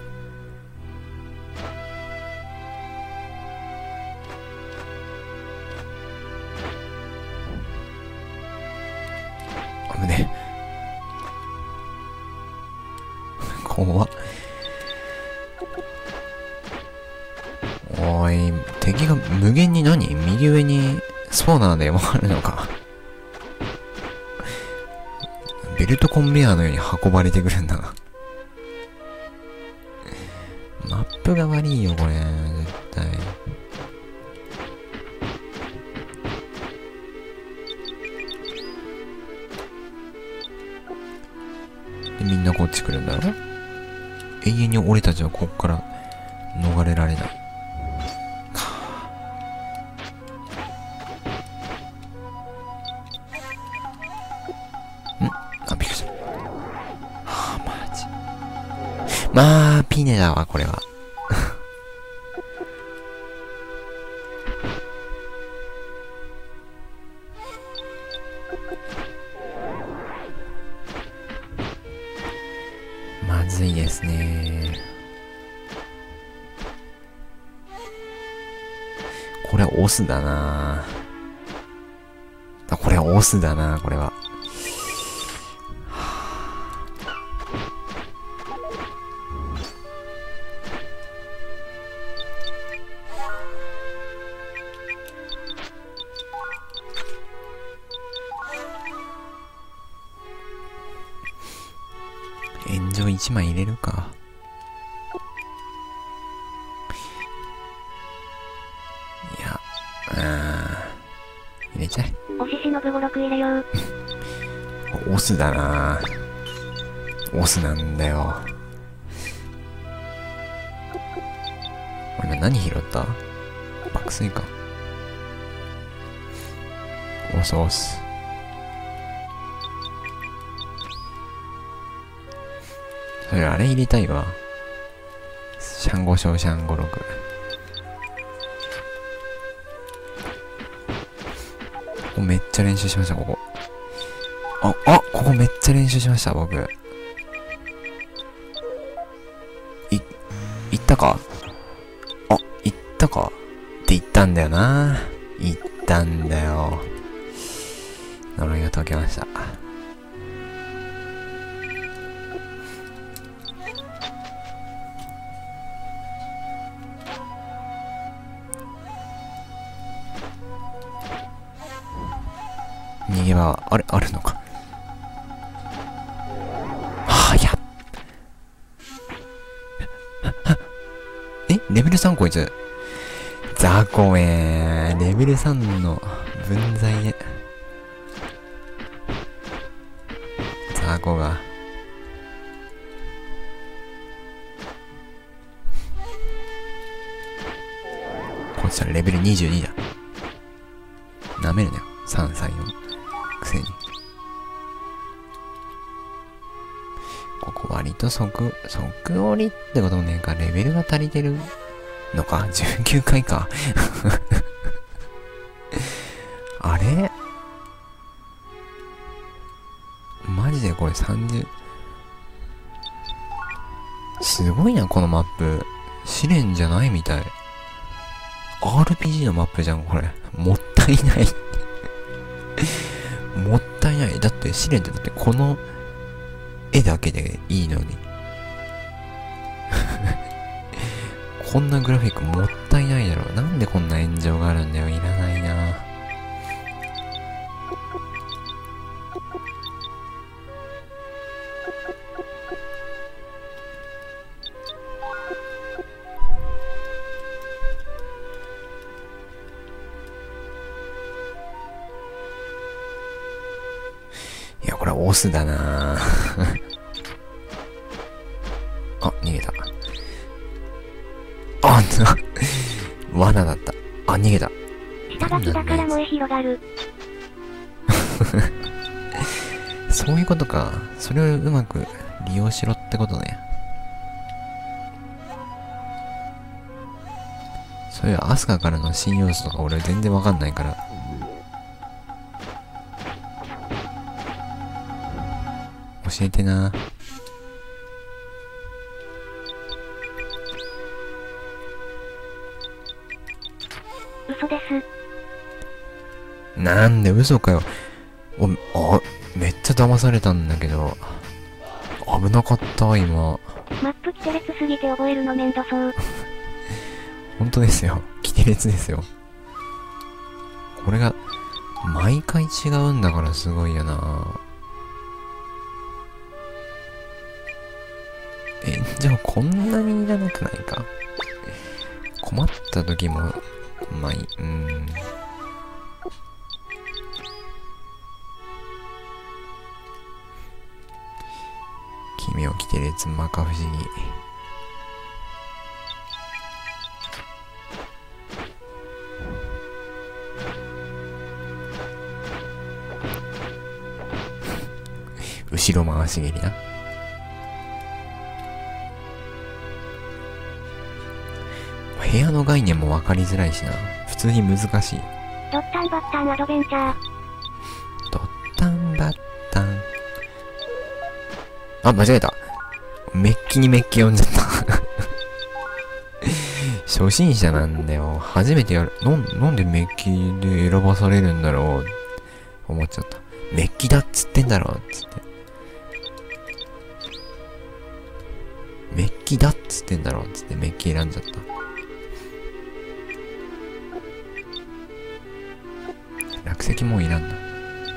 危ねえ。怖っ。おい、敵が無限に何？右上にスポーナーでもあるのかベルトコンベヤーのように運ばれてくるんだな。マップが悪いよ、これ。絶対。で、みんなこっち来るんだろ？永遠に俺たちはこっから逃れられない。ん？あ、びっくりした。はあ、マジ。まあ、ピネだわ、これは。まずいですね。これはオスだな。あ、これはオスだな、これは。炎上いちまい入れるか。いや、うーん。入れちゃえ。 おししのぶごろく入れよう。 オスだな。オスなんだよ。今何拾った？爆睡か。オスオス。それあれ入れたいわ。シャンゴショウシャンゴロク。ここめっちゃ練習しました、ここ。あ、あ、ここめっちゃ練習しました、僕。い、行ったか？あ、行ったか？って言ったんだよな。行ったんだよ。呪いが解けました。逃げ場、あれ、あるのか。はあ、やっ。え、レベルさんこいつ。ザコめー。レベルさんの分際へ。ザコが。こいつはレベルにじゅうにだ。なめるなよ。さんさいのくせに。ここ割と即、即折りってこともねえか。レベルが足りてるのか。じゅうきゅうかいか。あれマジでこれさんじゅう。すごいな、このマップ。試練じゃないみたい。アールピージー のマップじゃん、これ。もったいない。もったいない。だって試練ってだってこの絵だけでいいのに。こんなグラフィックもったいないだろ。なんでこんな炎上があるんだよ。いらないな。いや、これはオスだな。あ、逃げた。あ、罠だった。あ、逃げた。 下書きだから燃え広がる。 そういうことか。それをうまく利用しろってことね。そういうアスカからの新要素とか俺全然わかんないから。教えてな。 嘘です。 なんで嘘かよ。お、あ、めっちゃ騙されたんだけど。危なかった、今。 マップキテレツすぎて覚えるのめんどそう。 本当ですよ。キテレツですよ。これが、毎回違うんだからすごいよな。 情こんなにいらなくないか。困った時も、まあいい、うーん。君を着てるやつ、まか不思議。後ろ回し蹴りな。部屋の概念も分かりづらいしな。普通に難しい。 ドッタンバッタンアドベンチャー。 ドッタンバッタン。あ、間違えた。メッキにメッキ読んじゃった。初心者なんだよ。初めてやる。なん、なんでメッキで選ばされるんだろう。思っちゃった。メッキだっつってんだろ。つって。メッキだっつってんだろ。つってメッキ選んじゃった。落石もういらんな。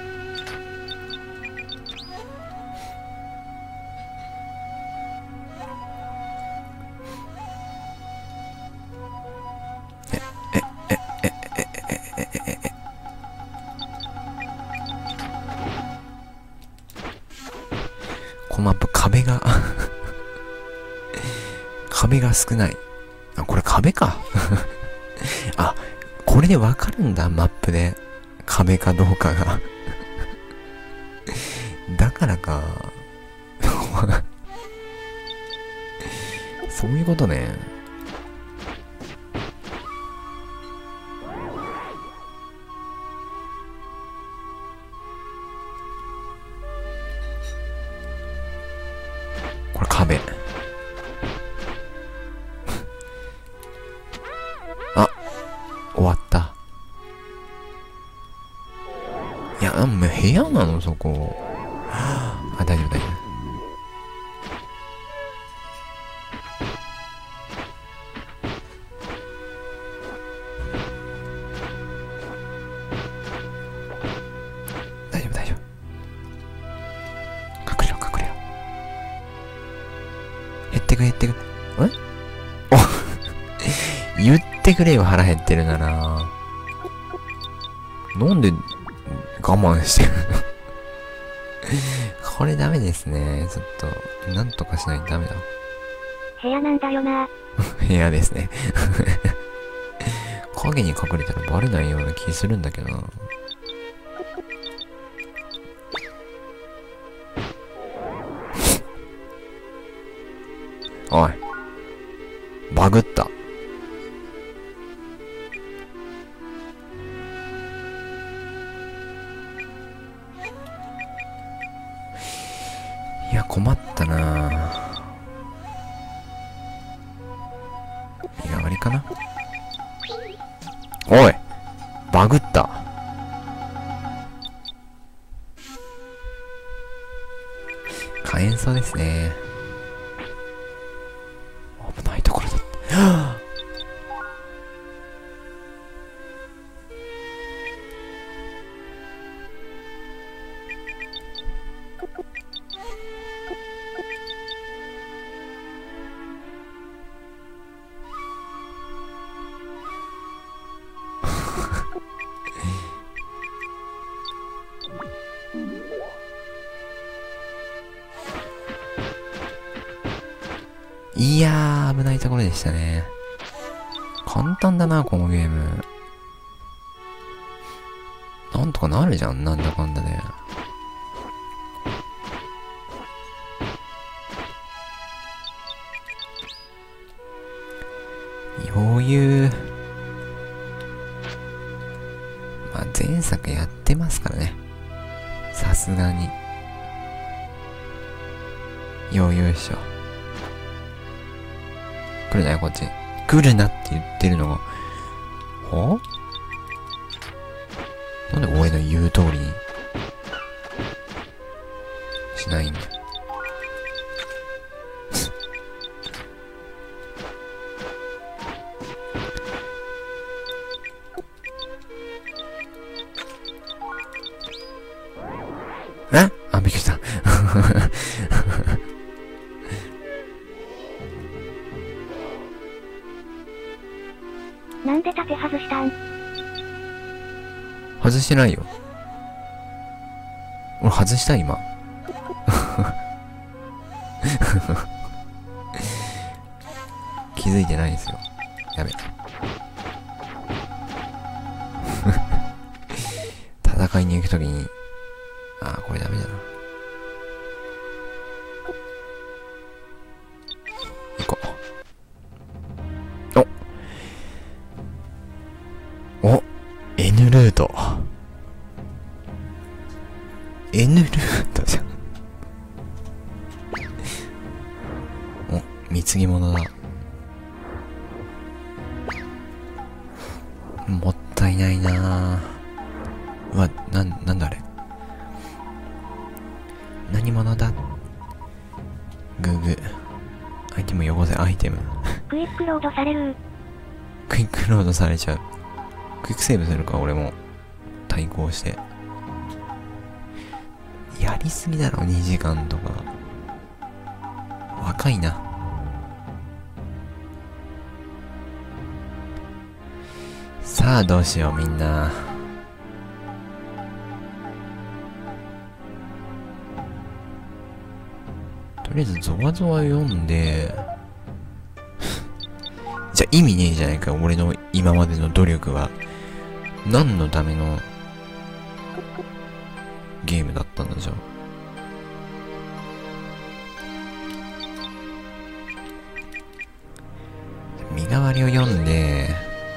え、え、え、え、え、え、え、え、え、え。このマップ壁が壁が少ない。あ、これ壁か。あ、これでわかるんだ、マップで。壁かどうかが。だからか。そういうことね。これ壁。あ、終わった。いや、もう部屋なのそこ。あ、大丈夫大丈夫。大丈夫大丈夫。隠れろ隠れろ。減ってく減ってく。えお言ってくれよ、腹減ってるなら。なんで我慢してるのこれダメですね。ちょっと、なんとかしないとダメだ。 部屋なんだよな。 部屋ですね。影に隠れたらバレないような気するんだけどな。おい。バグった。いや、困ったなぁ。身代わりかな。おいバグった。火炎そうですね。危ないところだった。はぁいやー、危ないところでしたね。簡単だな、このゲーム。なんとかなるじゃん、なんだかんだで。余裕。まあ、前作やってますからね。さすがに。余裕っしょ。来るなよ、こっち。来るなって言ってるのが。はなんで俺の言う通りにしないんだよ。えあ、びっくりした。 なんで盾外したん？ 外してないよ。俺外した今。気づいてないんですよ。やべ。戦いに行くときに、ああ、これダメだな。行こう。おお N ルート。N ルートじゃん。お、貢ぎ物だ。もったいないなぁ。うわ、なん、なんだあれ。何者だ？グーグー。アイテム汚せ、アイテム。 クイックロードされる。 クイックロードされちゃう。クイックセーブするか、俺も。対抗して。やりすぎだろ、にじかんとか。若いな。さあ、どうしよう、みんな。とりあえず、ゾワゾワ読んで、じゃあ意味ねえじゃないか、俺の今までの努力は。何のためのゲームだったんだじゃあ。身代わりを読んで、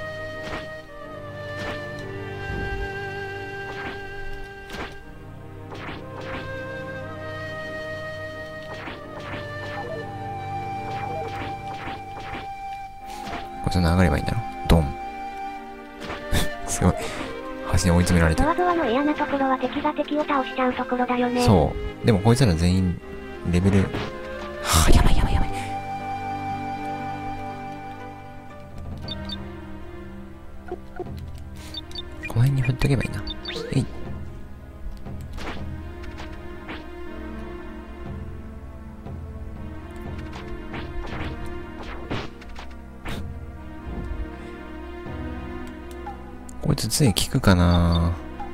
これ流ればいいんだろ。ドン。すごい。端に追い詰められてる。 ゾワゾワの嫌なところは敵が敵を倒しちゃうところだよね。 そう。でもこいつら全員、レベル、はぁ、やばいやばいやばい。この辺に振っとけばいいな。えい。こいつ杖効くかな。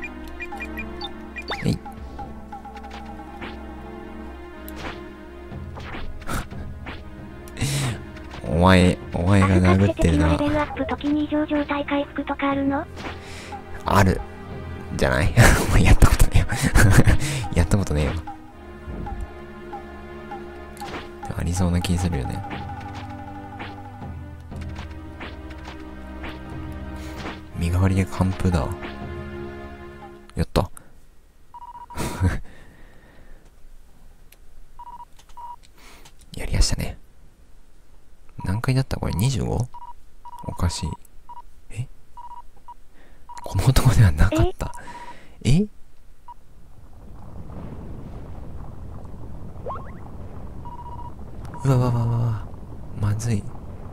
えい。お前、お前が殴ってるな。 レベルアップ時に異常状態回復とかあるの？ ある。じゃないお前やったことねえよ。やったことねえよ。ありそうな気するよね。身代わりで完封だ。やった。やりやしたね。何回だったこれ にじゅうご？ おかしい。えこの男ではなかった。えうわわわわわ。まずい。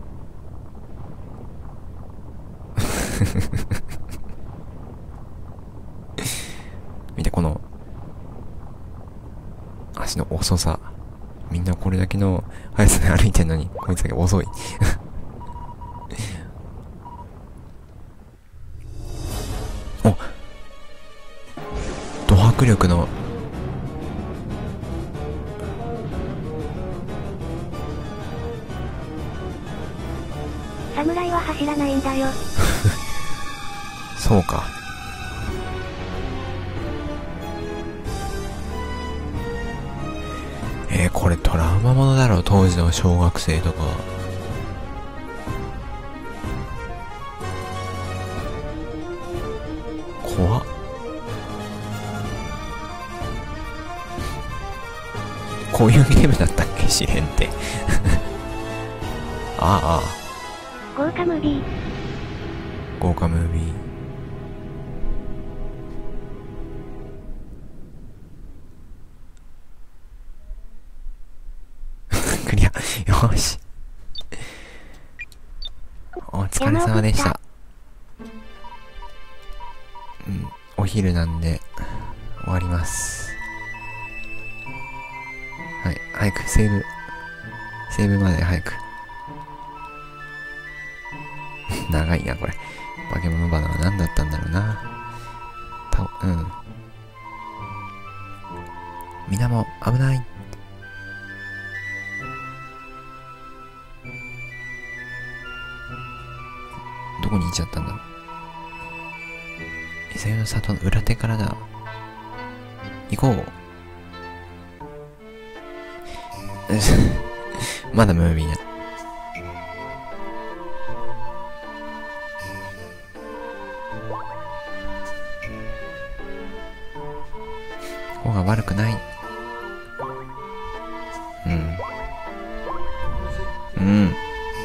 見てこの足の遅さ。みんなこれだけの速さで歩いてんのにこいつだけ遅い。お、ド迫力の侍は走らないんだよ。 そうか。えー、これトラウマものだろう、当時の小学生とか。怖っ。こういうゲームだったっけ、試練って。ああ。 豪華ムービー。 豪華ムービー。クリア。よし。お疲れ様でした。うん、お昼なんで終わります。はい、早くセーブ。セーブまで早く。 長いな、これ。化け物花は何だったんだろうな。た、うん。みんなも危ない。どこに行っちゃったんだろう。伊勢の里の裏手からだ。行こう。まだムービーな。方が悪くない。うん。うん。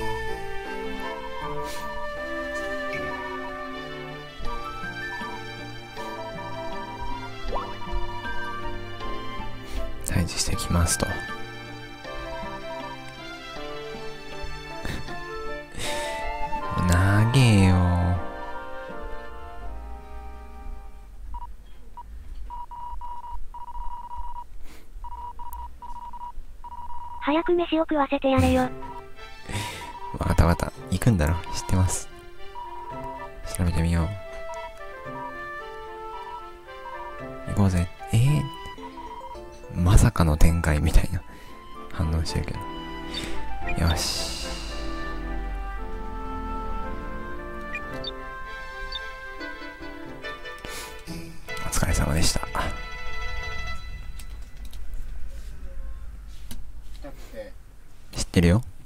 退治してきますと。なげえよ。 早く飯を食わせてやれよ。 わかったわかった。行くんだろ。知ってます。調べてみよう。行こうぜ。えー、まさかの展開みたいな反応してるけど。よし。お疲れ様でした。知ってるよ。